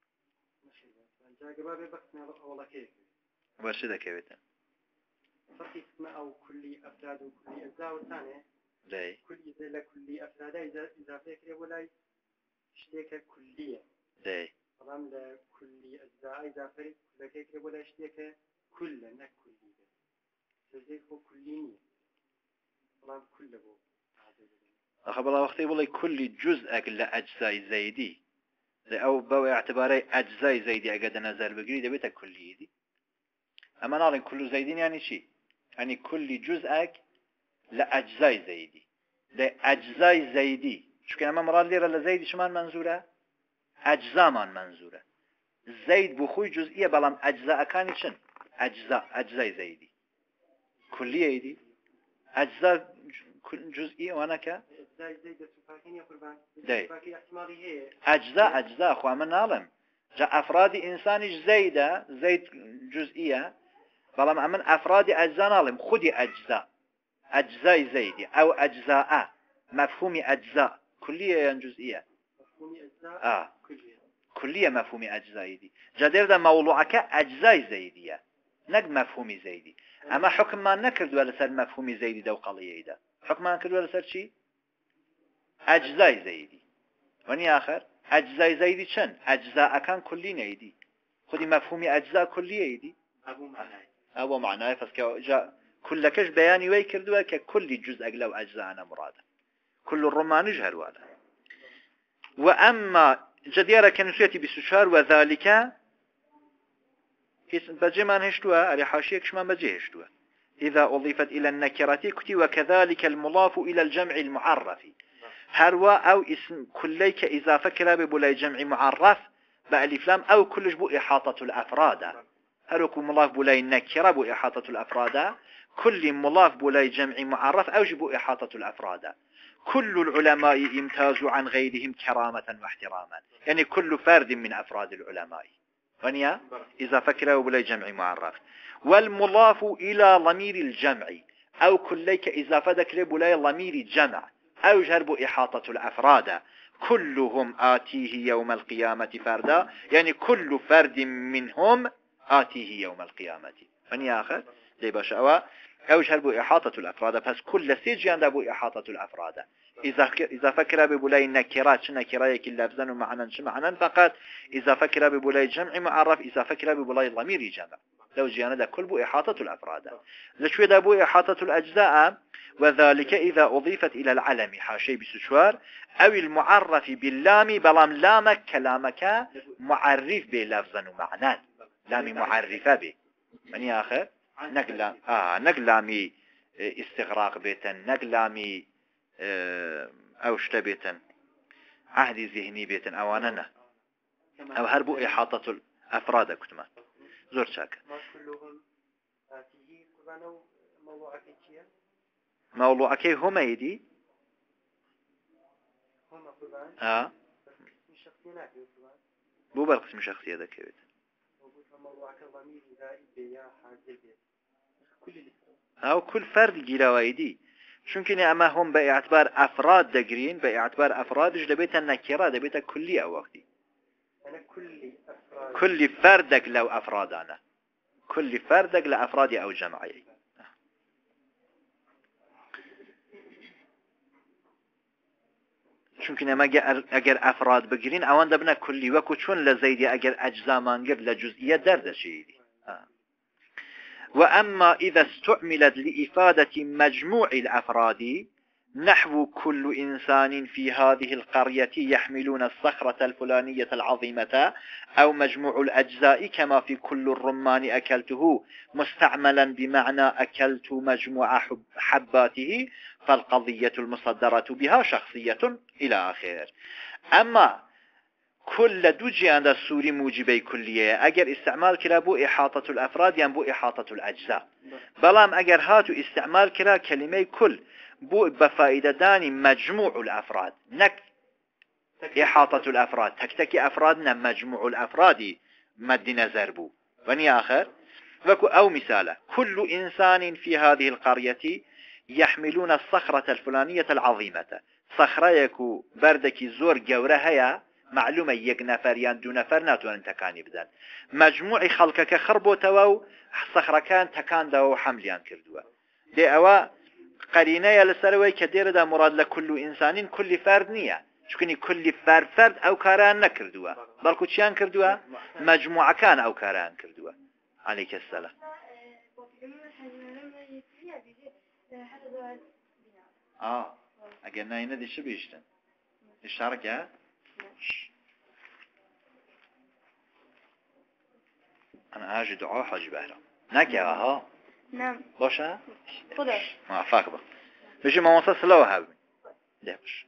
جاء قبابي بقتنا والله كيف برشدة كيفتا فرق اسمه أو كل أفراد وكل أجزاء والثانية زي كل زي لكل أفراد إذا إذا فكر ولا اشتيك كلية زي طبعا لكل أجزاء إذا فرق كل فكر ولا اشتيك كل نك كلية زي هو كلية طبعا كل بو أخبر الله وقتي والله كل جزء لأجزاء زيدي أو بو اعتباري أجزاء زيدي أقد نزل بقري ده بيتا كلية دي أما نعلم كل زيدين يعني شيء يعني كل جزء لأجزاء زيدي ده أجزاء زيدي شو كان أما مراد ليرة لزيدي شمان منزورة أجزاء من منزورة زيد بخوي جزئية بلام أجزاء كان شن أجزاء أجزاء زيدي كلية دي أجزاء جزئية وأنا ك أجزاء زيد سفاكين يا قربان داي احتمالي هي أجزاء أجزاء أخوة من نعلم جاء أفراد إنساني زيدة زيد جزئية بلام أمن أفراد أجزاء نعلم خدي أجزاء أجزاء زيدي أو أجزاء مفهوم أجزاء كلية يعني جزئية مفهوم أجزاء آه كلية كلية مفهوم أجزاء دي جدير ده موضوعك أجزاء زيدية نق مفهوم زيدي أما حكم ما نكرد ولا سر مفهوم زيدي ده وقضية ده حكم ما نكرد ولا سر شيء أجزاء زيدي وني آخر أجزاء زيدي شن أجزاء كان كلي نيدي خدي مفهوم أجزاء كلية دي أبو معناه أبو معناه فسك جاء كل كش بياني ويكرد ولا كل جزء لو أجزاء أنا مراده كل الرمان يجهل ولا وأما جديرة كنسيتي بسشار وذلك بجمان هشتوها على حاشية كشمان بجي هشتوها إذا أضيفت إلى النكرة كتي وكذلك المضاف إلى الجمع المعرف هروا أو اسم كليك إذا فكر ببلاي جمع معرف بألفلام أو كلش بو إحاطة الأفراد هروكو مضاف بلاي النكرة بو إحاطة الأفراد كل مضاف بلاي جمع معرف أو جبو إحاطة الأفراد كل العلماء يمتازوا عن غيرهم كرامة واحتراما يعني كل فرد من أفراد العلماء غنيا إذا فكروا بلا جمع معرف والمضاف إلى ضمير الجمع أو كليك إذا فدك بلا ضمير الجمع أو جرب إحاطة الأفراد كلهم آتيه يوم القيامة فردا يعني كل فرد منهم آتيه يوم القيامة غنيا آخر دي باشا أو جرب إحاطة الأفراد بس كل سيجيان دابو إحاطة الأفراد إذا إذا فكر ببلاي النكرات شنا كرايك اللابزان ومعنا شمعنا فقط إذا فكر ببلاي جمع معرف إذا فكر ببلاي ضمير جمع لو جينا ده كل بو إحاطة الأفراد لشوي دابو إحاطة الأجزاء وذلك إذا أضيفت إلى العلم حاشي بسشوار أو المعرف باللام بلام لامك كلامك معرف بلفظا ومعنى لام معرفة به من يا آخر نقلام آه نقلامي استغراق بيتا نقلامي أو شتبيتا عهدي ذهني بيتا أواننا أو هربو إحاطة الأفراد كتما زور شاك ما كلهم آتيه قربان موضوعك كيا موضوعك هما يدي هم قربان آه مش شخصيات قربان بو بالقسم شخصية ذا كبيت موضوعك ضمير ذائب بيا حاجة كل أو كل فرد جلاويدي شونكني أما هم باعتبار أفراد دقرين باعتبار أفراد جلبيت النكرة دبيت كلية وقتي أنا كل أفراد كل فردك لو أفراد أنا كل فردك لأفرادي أو جمعي شونكني أما أجر أفراد بقرين أوان دبنا كلي وكو شون لزيدي أجر أجزاء مانقر لجزئية درد شيدي آه. وأما إذا استعملت لإفادة مجموع الأفراد نحو كل إنسان في هذه القرية يحملون الصخرة الفلانية العظيمة أو مجموع الأجزاء كما في كل الرمان أكلته مستعملا بمعنى أكلت مجموع حباته فالقضية المصدرة بها شخصية إلى آخر. أما كل دوجي عند السوري موجبي كلية أجر استعمال كلا بو إحاطة الأفراد يعني بو إحاطة الأجزاء بلام أجر هاتو استعمال كلا كلمة كل بو بفائدة داني مجموع الأفراد نك إحاطة الأفراد تكتكي أفرادنا مجموع الأفراد مد نظر بو وني آخر وكو أو مثالة كل إنسان في هذه القرية يحملون الصخرة الفلانية العظيمة صخرة يكو بردكي زور جورة هيا معلومة يك نفر يان دو نفر ناتوان تكاني بدن مجموع خلقك خربو تواو صخرة كان تكان دو حمليان كردوا دي أوا قرينة يلسروي كدير دا مراد لكل إنسان كل فرد نية شكني كل فرد فرد أو كاران نكردوا بلكو تشيان كردوا مجموعة كان أو كاران كردوا عليك السلام آه أجلنا هنا دي شو بيشتن الشاركة أنا هاجي دعاء حاج بهرام نكيا ها نعم باشا خدا ما فاق بقى بيجي ما وصل سلوى هابي دهش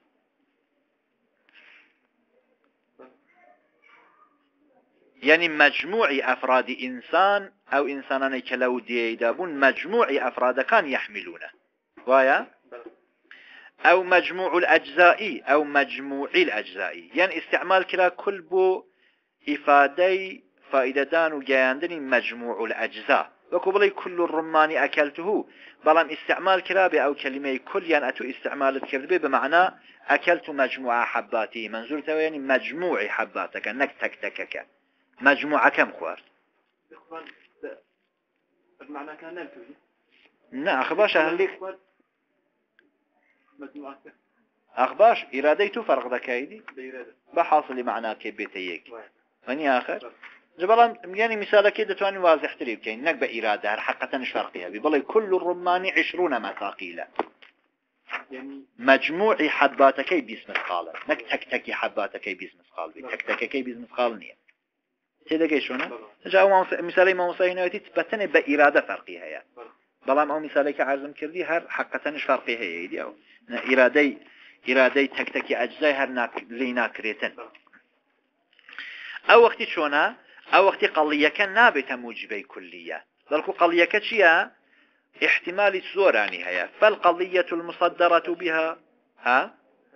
يعني مجموع أفراد إنسان أو إنسانان كلو ديدابون مجموع أفراد كان يحملونه ويا أو مجموع الأجزاء أو مجموع الأجزاء يعني استعمال كلا كل بو إفادي فائدتان وجاندن مجموع الأجزاء وكبلي كل الرمان أكلته بلام استعمال كلا أو كلمة كل يعني أتو استعمال الكذبة بمعنى أكلت مجموع حباتي منظور يعني مجموع حباتك أنك تكتكك مجموعة كم خوار المعنى كان نلتوي لا أخباش أهليك مجموعة أخباش إراديتو فرق ذكايدي بإرادة بحاصل معناه كبيتيك هني آخر جبران يعني مثال كده تواني واضح تريب كين نك بإرادة حقا إيش فرقها بيبلي كل الرمان عشرون مثاقيلا يعني مجموع حباتك باسم قال نك تكتكي حباتك باسم قال تكتكي باسم قال نية سيدا كيشونا جاء مثالي ما وصينا تثبتني بإرادة فرقها يعني بلام أو مثالك عرضم كردي هر حقا إيش فرقها يدي أو إرادي إرادي تكتكي أجزاء هر ناك لي ناكريتن أو وقت شونا أو وقت قضية كان نابت موجبي كلية ذلك قضية كتشيا احتمال الزوراني هيا فالقضية المصدرة بها ها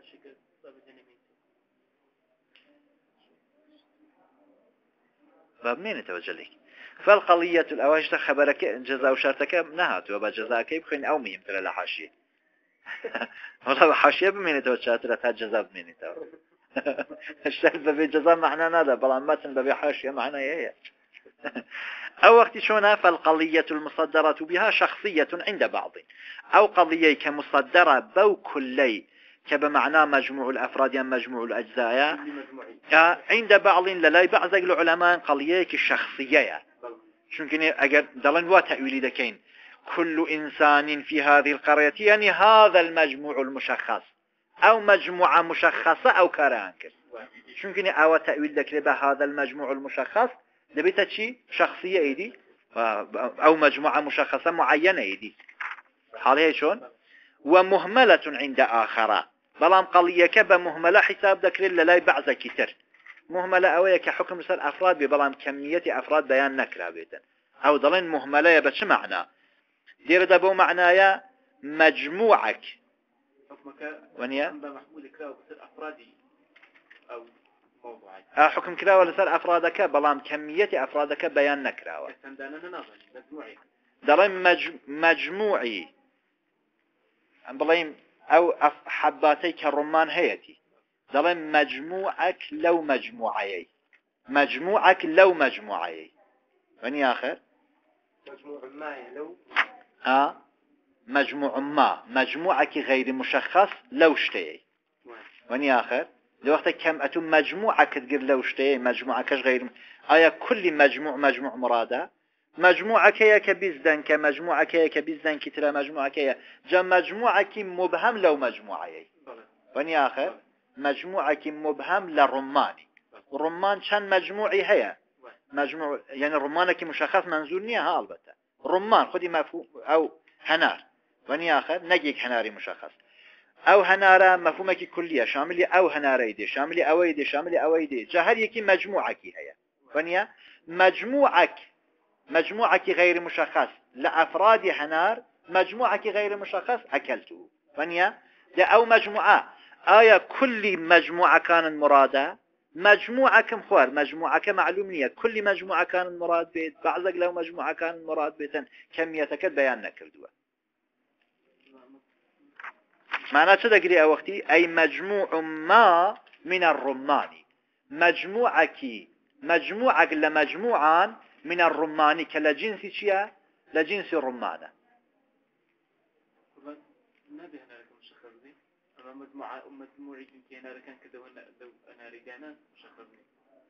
باب مين توجه لك فالقضية الأواجد خبرك جزاء وشرتك نهات وبا جزاءك يبخين أو مهم ترى لحاشية والله حاشية بمين توجه ترى جزاء بمين توجه الشرط ببي جزاء معنى نادا بل عماتن ببي حاشية معنى هي أو وقت شونا فالقضية المصدرة بها شخصية عند بعض أو قضية كمصدرة بو كلي كبمعنى مجموع الأفراد يعني مجموع الأجزاء عند بعض للاي بعض العلماء قضية كالشخصية شمكن أجر دلن وتأويل دكين كل إنسان في هذه القرية يعني هذا المجموع المشخص أو مجموعة مشخصة أو كرانك شمكن أو تأويل ذكر هذا المجموع المشخص دبيتها شيء شخصية إيدي أو مجموعة مشخصة معينة إيدي حالها شون ومهملة عند آخر بلام قضية كبا مهملة حساب ذكر لا بعض كتر مهملة أوية كحكم سر أفراد ببلام كمية أفراد بيان نكرا بيتا أو ضلين مهملة يبتش معنى دير دبو معنايا مجموعك ونيا محمود كراو بصير أفرادي أو موضوعي حكم كراوة لسر أفرادك بلام كمية أفرادك بيان نكراوة دلين مج... مجموعي بلين أو حباتي كالرمان هيتي دلين مجموعك لو مجموعي مجموعك لو مجموعي وني آخر مجموع ما لو ها مجموع ما مجموعك غير مشخص لو شتي وني آخر لوقت كم أتم مجموعك تقول لو شتي مجموعك غير آية كل مجموع مجموع مرادة مجموعك هي كبزدن كمجموعك هي كبزدن كتلا مجموعك هي جم مجموعك مبهم لو مجموعي وني آخر مجموعك مبهم للرماني الرمان كان مجموعي هي مجموع يعني الرمانك مشخص منزول نية ها البته رمان خدي مفهوم أو هنار وني آخر نجيك هناري مشخص أو هنارة مفهومك كلية شاملي أو هناري دي شاملي أوي دي شاملي أوي دي جهر يكي مجموعك هي ونيا مجموعك مجموعك غير مشخص لأفراد هنار مجموعك غير مشخص أكلته ونيا ده أو مجموعة آية كل مجموعة كان مرادة مجموعة كم خوار مجموعة كمعلوم نية كل مجموعة كان مراد بيت بعضك لو مجموعة كان مراد بيتا كميتك بيان نكردوا معنى تدقري وقتي أي مجموع ما من الرمان مجموعك مجموعك لمجموعان من الرمان كالجنس شيا لجنس الرمانة نبي هنا لكم مشخص دي أما مجموعة مجموعي يمكن هنا لكان كذا ولا لو أنا رجعنا مشخص دي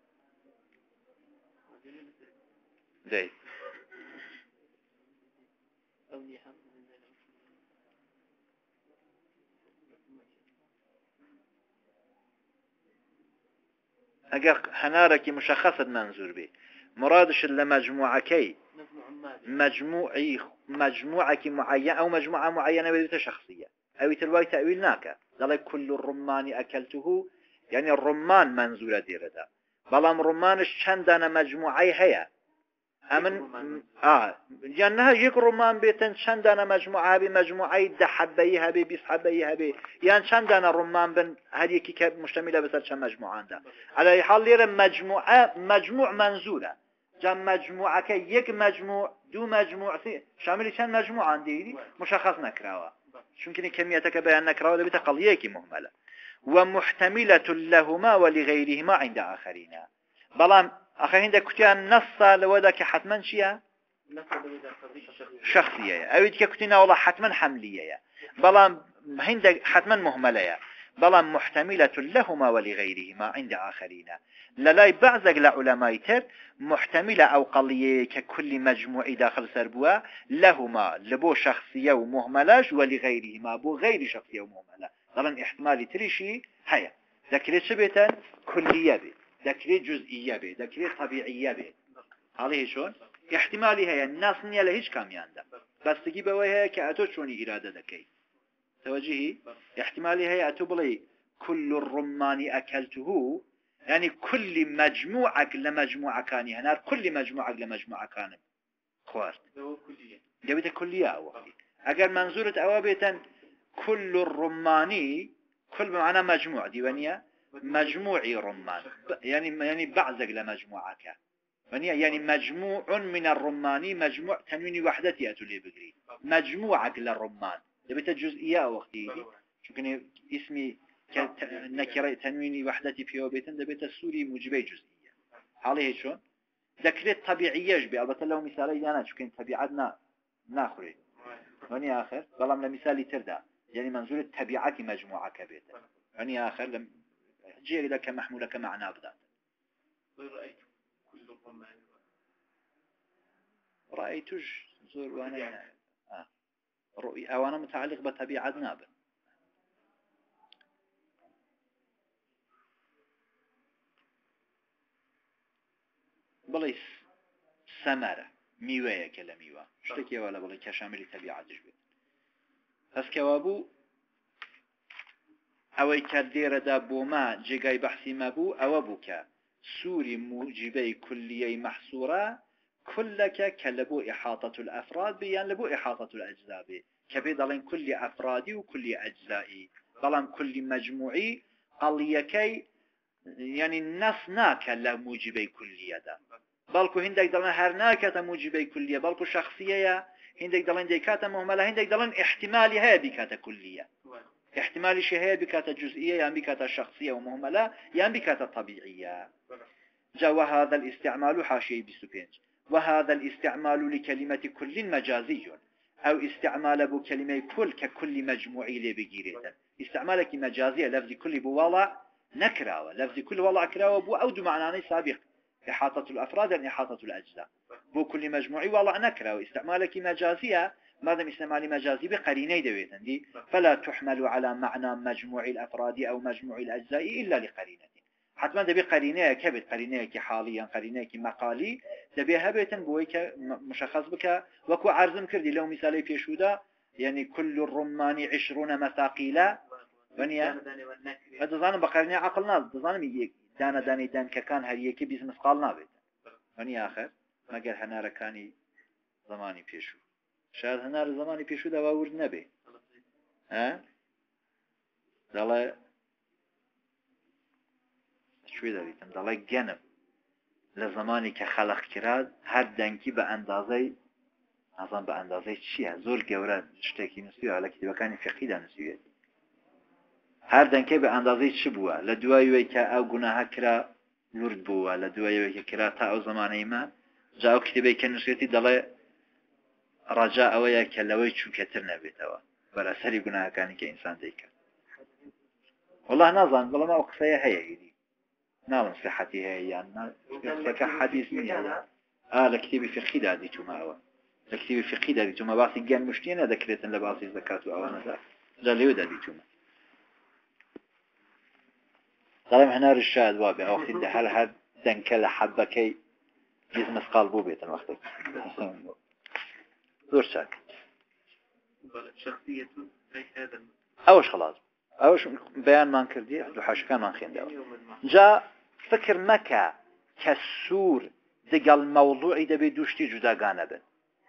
جيد اگر هنارك مشخصة منظور به مرادش لمجموعكي مجموعي مجموعك معين او مجموعة معينة بديت شخصية او تلواي تأويل ناكا ذلك كل الرمان اكلته يعني الرمان منظور ديردا بلام رمانش چندان مجموعي هيا امن اه جنها يك رمان بيتن چندان مجموعه بمجموعه ده حبيه هبي بيس حبيه هبي يعني چندان رمان بن هذه كي مشتمله بس چند مجموعه ده على حال ليره مجموعه مجموع منزوله جم مجموعه كي يك مجموع دو مجموع شامل چند مجموعه عندي مشخص نكراوا يمكن كميتك بيان نكراوا ده بتقليه كي مهمله ومحتمله لهما ولغيرهما عند اخرين بلان أخي عندك كتيان نص لودك حتما شيء شخصية أو إذا كتينا والله حتما حملية بلان عندك حتما مهملة بلان محتملة لهما ولغيرهما عند آخرين للاي بعضك لعلماء تر محتملة أو قلية ككل مجموع داخل سربوا لهما لبو شخصية ومهملاش ولغيرهما بو غير شخصية ومهملة بلان احتمال تريشي هيا ذكرت شبيتا كلية بي ذكري جزئية به ذكري طبيعية به هذه شون احتمالي هي الناس نيا لهيش كاميان ده بس تجيب وهي كأتو شوني إرادة ذكي توجهي احتمالي هي أتو بلي كل الرمان أكلته يعني كل مجموعك لمجموعة كان هنا كل مجموعك لمجموعة كان خوارد جابت كلية أوقي أجر منظورة أوابيتا كل الرماني كل بمعنى مجموع ديوانية مجموعي رمان يعني يعني بعضك لمجموعك يعني مجموع من الرماني مجموع تنوين وحدتي أتولي بقري مجموعك للرمان دبيت الجزئية وقتي شكون اسمي نكرة تنوين وحدتي في بيتن دبيت السوري موجبي جزئية عليه شون ذكرت طبيعية جبي البته لو مثالي أنا شكون طبيعتنا ناخري وني آخر والله من مثالي تردا يعني منظور الطبيعة مجموعك بيت وني آخر لم جير لك محمولة كمعنى بدات رأيت كل الرمان رأيتش زور وانا آه. رؤية او انا متعلق بطبيعة نابن بليس سمرة ميوه كلا ميوه شتكي ولا بلي كشامل طبيعة جبت هس كوابو اوي كدير دا بوما جيغاي بحثي مابو او بوكا سوري موجبي كلية محصورة كلك كلبو إحاطة الأفراد بيان لبو إحاطة الأجزاء بي كبيدالين كل أفرادي وكل أجزائي طالما كل مجموعي قليكي يعني الناس ناك لموجبي كلية دا بلكو هندك دلن هرناكة موجبي كلية بلكو شخصية هندك دلن ديكاتا مهملة هندك دلن احتمالي هي بكاتا كلية احتمالي شهية بكاتا جزئية يعني بكاتا شخصية ومهملة يعني بكاتا طبيعية جاء وهذا الاستعمال حاشية بسبينج وهذا الاستعمال لكلمة كل مجازي أو استعمال بكلمة كل ككل مجموعي لبجيريتا استعمالك مجازية لفظ كل بوضع نكراوة لفظ كل وضع كراوة بو أود معناني سابق إحاطة الأفراد يعني إحاطة الأجزاء بو كل مجموعي وضع نكراوة استعمالك مجازية ماذا استعمال مجازي بقريني دويتا دي فلا تحمل على معنى مجموع الأفراد أو مجموع الأجزاء إلا لقرينة حتما دبي قرينه كبد قرينه كي حاليا قرينه كي مقالي دبي هبتن بوي ك مشخص بك وكو عرضم كردي لو مثالي بيشودا يعني كل الرمان عشرون مثاقيلا ونيا هذا ظن بقرينه عقلنا ظن يجي دانا داني دان كان هل يكي بيز مثقالنا بيت ونيا اخر ما قال هنار كاني زماني بيشو شاید هنار زماني بيشودا وورد نبي ها دله شوي داريتم دلي جنم لزماني كخلق كراد هر دنكي بأندازي أظن بأندازي شيء زور جورا شتكي نسوي على كتابة كان فقهي ده نسوي هر دنكي بأندازي شبوه لدواي ويكا أو جناها كرا ورد بوه لدواي ويكا كرا تا أو زماني ما جاءو كتابة كان نسويتي دلي رجاء ويا كلوي شو كترنا بيتوا ولا سري جناها كان كإنسان ديك والله نظن والله ما أقصيها هي دي نعم صحتي هي يعني فك حديث مني آه لكتابي في خدا دي توما أو لكتابي في خدا دي توما بعض الجان مشتينا ذكرت لبعض الزكاة أو أنا ذا جاليو دا دي توما طالما هنا رشاد وابي أو خد هل هاد دنكل حبكي جسم قلبه بيت الوقت زور شاك شخصية أي هذا أوش خلاص أوش بيان ما نكردي لحاش كان ما نخين داو جاء فكر مكة كالسور دقال موضوع إذا بيدوشتي جدا قانبا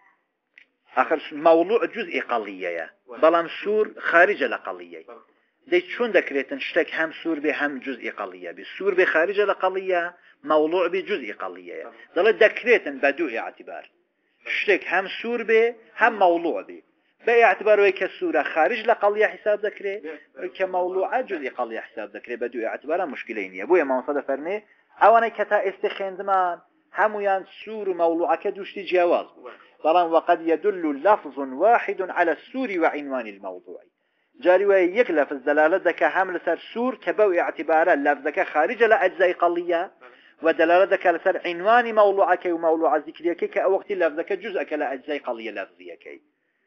آخر موضوع جزء قلية بلان سور خارج القلية دي شون ذكرتن شتك هم سور به هم جزء قلية بالسور بخارج القلية موضوع بجزء قلية ضل ذكرتن بدو اعتبار شتك هم سور به هم موضوع به باعتبار ويك السورة خارج لقلية حساب ذكره كموضوع جزء قلية حساب ذكره بدو اعتبارها مشكلين يا ابويا ما وصل فرمي او انا كتا استخندمان هميان سور موضوع كدوشتي جواز طبعا وقد يدل لفظ واحد على السور وعنوان الموضوع جاري ويك لفظ دلالة ذك حمل سر سور كبو اعتباره لفظك خارج لأجزاء قلية ودلالة ذك لسر عنوان موضوعك وموضوع ذكريك كوقت لفظك جزءك لأجزاء قلية لفظيك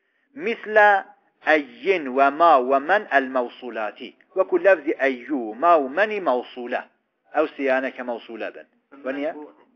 مثل أين وما ومن الموصولات وكل لفظ أيو ما ومن موصولة أو سيانك موصولة بن ونيا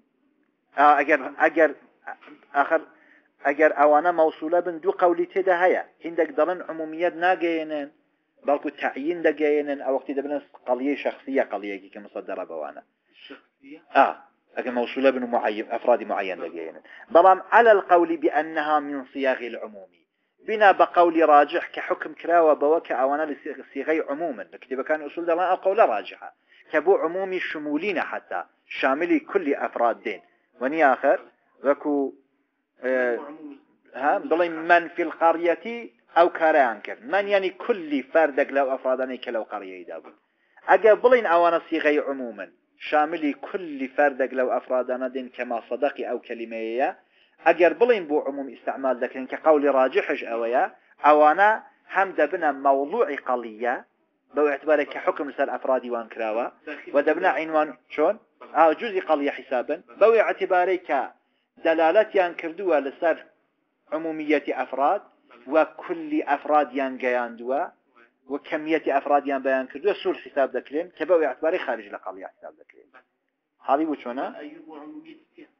آه أجر أجر آخر أجر أوانا موصولة بن دو قولي تدا هيا عندك ضمن عموميات ناجينن بلكو تعيين دجينن أو وقت دبنا قضية شخصية قضية كمصدرة بوانا الشخصية آه أجر موصولة بن معين أفراد معين دجينن ضمن على القول بأنها من صياغ العمومي بنا بقول راجح كحكم كراوة بوك أوانا لصيغي عموما لكتب كان أصول دلنا القول راجحة كبو عمومي شمولين حتى شاملي كل أفراد دين وني آخر وكو أه ها بلي من في القرية أو كرانكر من يعني كل فردك لو أفرادني كلو قرية يدابون أجا بلين أوانا صيغي عموما شاملي كل فردك لو أفرادنا دين كما صدقي أو كلمية أجر بلين بو عموم استعمال ذكرين كقول راجحش أويا أوانا حمد بنا موضوع قلية بو اعتبارك كحكم لسال أفرادي وان كراوة ودبنا عنوان شون آه جزء قلية حسابا بو اعتبارك دلالات يان كردوا لسال عمومية أفراد وكل أفراد يان قياندوا وكمية أفراد يان بيان كردوا سور حساب ذكرين كبو اعتباري خارج لقلية حساب ذكرين هذه وشونا أيوب عمومية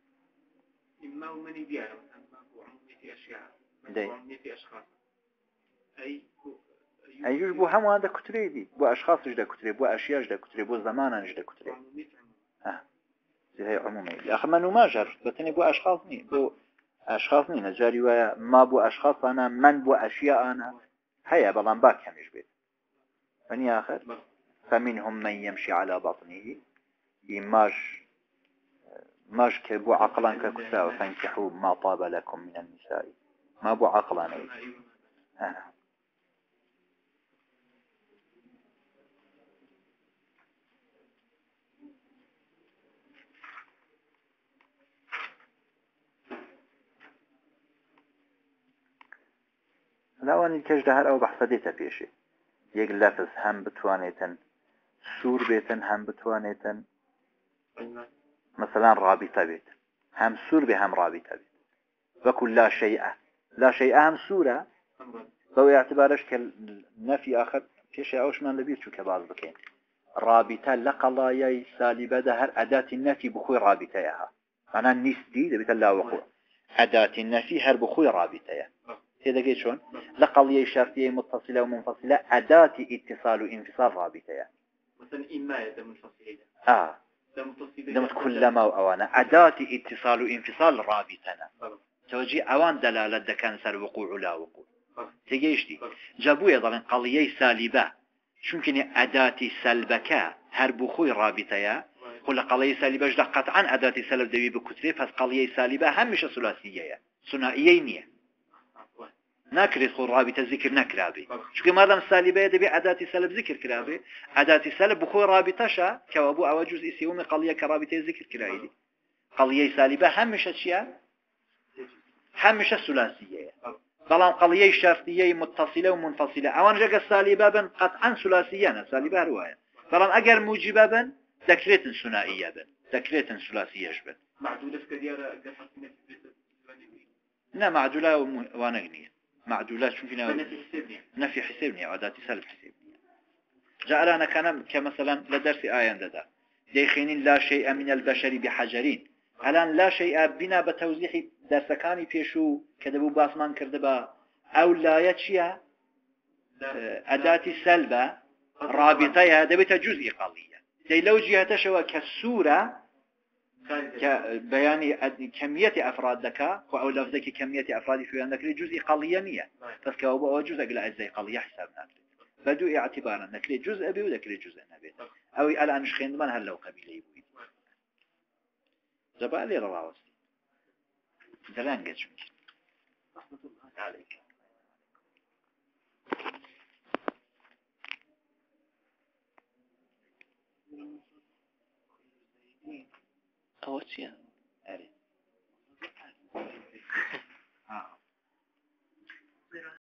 إما ومن يبيع مثلا عمومية أشياء عمومية أشخاص أي أيوش بو هم هذا كتري دي بو أشخاص جدا كتري بو أشياء جدا كتري بو زمان جدا كتري ها زي هي عمومية أخي منو ما جر بتني بو أشخاص ني بو أشخاص ني نجاري ويا ما بو أشخاص أنا من بو أشياء أنا هيا بلان باك همش بيت فني آخر فمنهم من يمشي على بطنه يماش ماش كبو عقلان ككساو فانكحوا ما طاب لكم من النساء ما بو عقلان أي آه. لاواني الكجد هر أو بحثديتا بيشي يك لفظ هم بتوانيتن سور بيتن هم بتوانيتن مثلا رابطة بيت هم سور به هم رابطة بيت وكل لا شيء لا شيء هم سورة لو اعتبارش كالنفي آخر في شيء أوش من لبيت شو كبعض بكين رابطة لقلايا سالبة دهر أداة النفي بخوي رابطة ياها أنا النسدي ده بيت لا وقوع أداة النفي هر بخوي رابطة يا هذا كيف شون لقلايا شرطية متصلة ومنفصلة أداة اتصال وانفصال رابطة يا مثلا إما يد منفصلة آه دمت كلما وأوانا أداة اتصال وانفصال رابطنا توجي أوان دلالة دا كان سر وقوع لا وقوع تجيشتي جابوا يضرن قضية سالبة شمكن أداة سلبك هر بخوي رابطة قل قضية سالبة جدا قطعا أداة سلب دوي بكتري بس قضية سالبة همش ثلاثية ثنائية نية نكرت خو رابطة ذكر نكرابي شو مادام سالبة دبي أداة سلب ذكر كرابي أداة سلب بخو رابطة شا كوابو أو جزء سيوم قضية كرابطة ذكر كرايدي قضية سالبة همش أشياء همش ثلاثية طالما قضية شرطية متصلة ومنفصلة أوان جاك سالبة بن قطعا ثلاثية سالبة رواية طالما أجر موجبة بن ذكرت ثنائية بن ذكرت ثلاثية بن معدودة في كديارة قصة لا معدولة ونغنية معدولات شو فينا نفي حسابني نفي حسابني وعدات سلب حسابني جاء لنا كان كمثلا لدرس آية ددا ديخين لا شيء من البشر بحجرين الآن لا شيء بنا بتوزيح درس كاني فيشو كدبو باسمان كردبا أو لا يتشيا أداة سلبة رابطة دبت جزء قضية دي لو جهة شوى كالسورة كبيان كمية أفراد لك أو لفظك كمية أفراد في عندك جزء قضية نية بس كهو جزء قل أجزاء قضية حسابنا بدو اعتبارا أنك لي جزء أبي وذاك لي جزء نبي أو الآن مش خين من هل لو قبيلة يبوي زبالي لي رواوس دلان قد شمك عليك أوتيا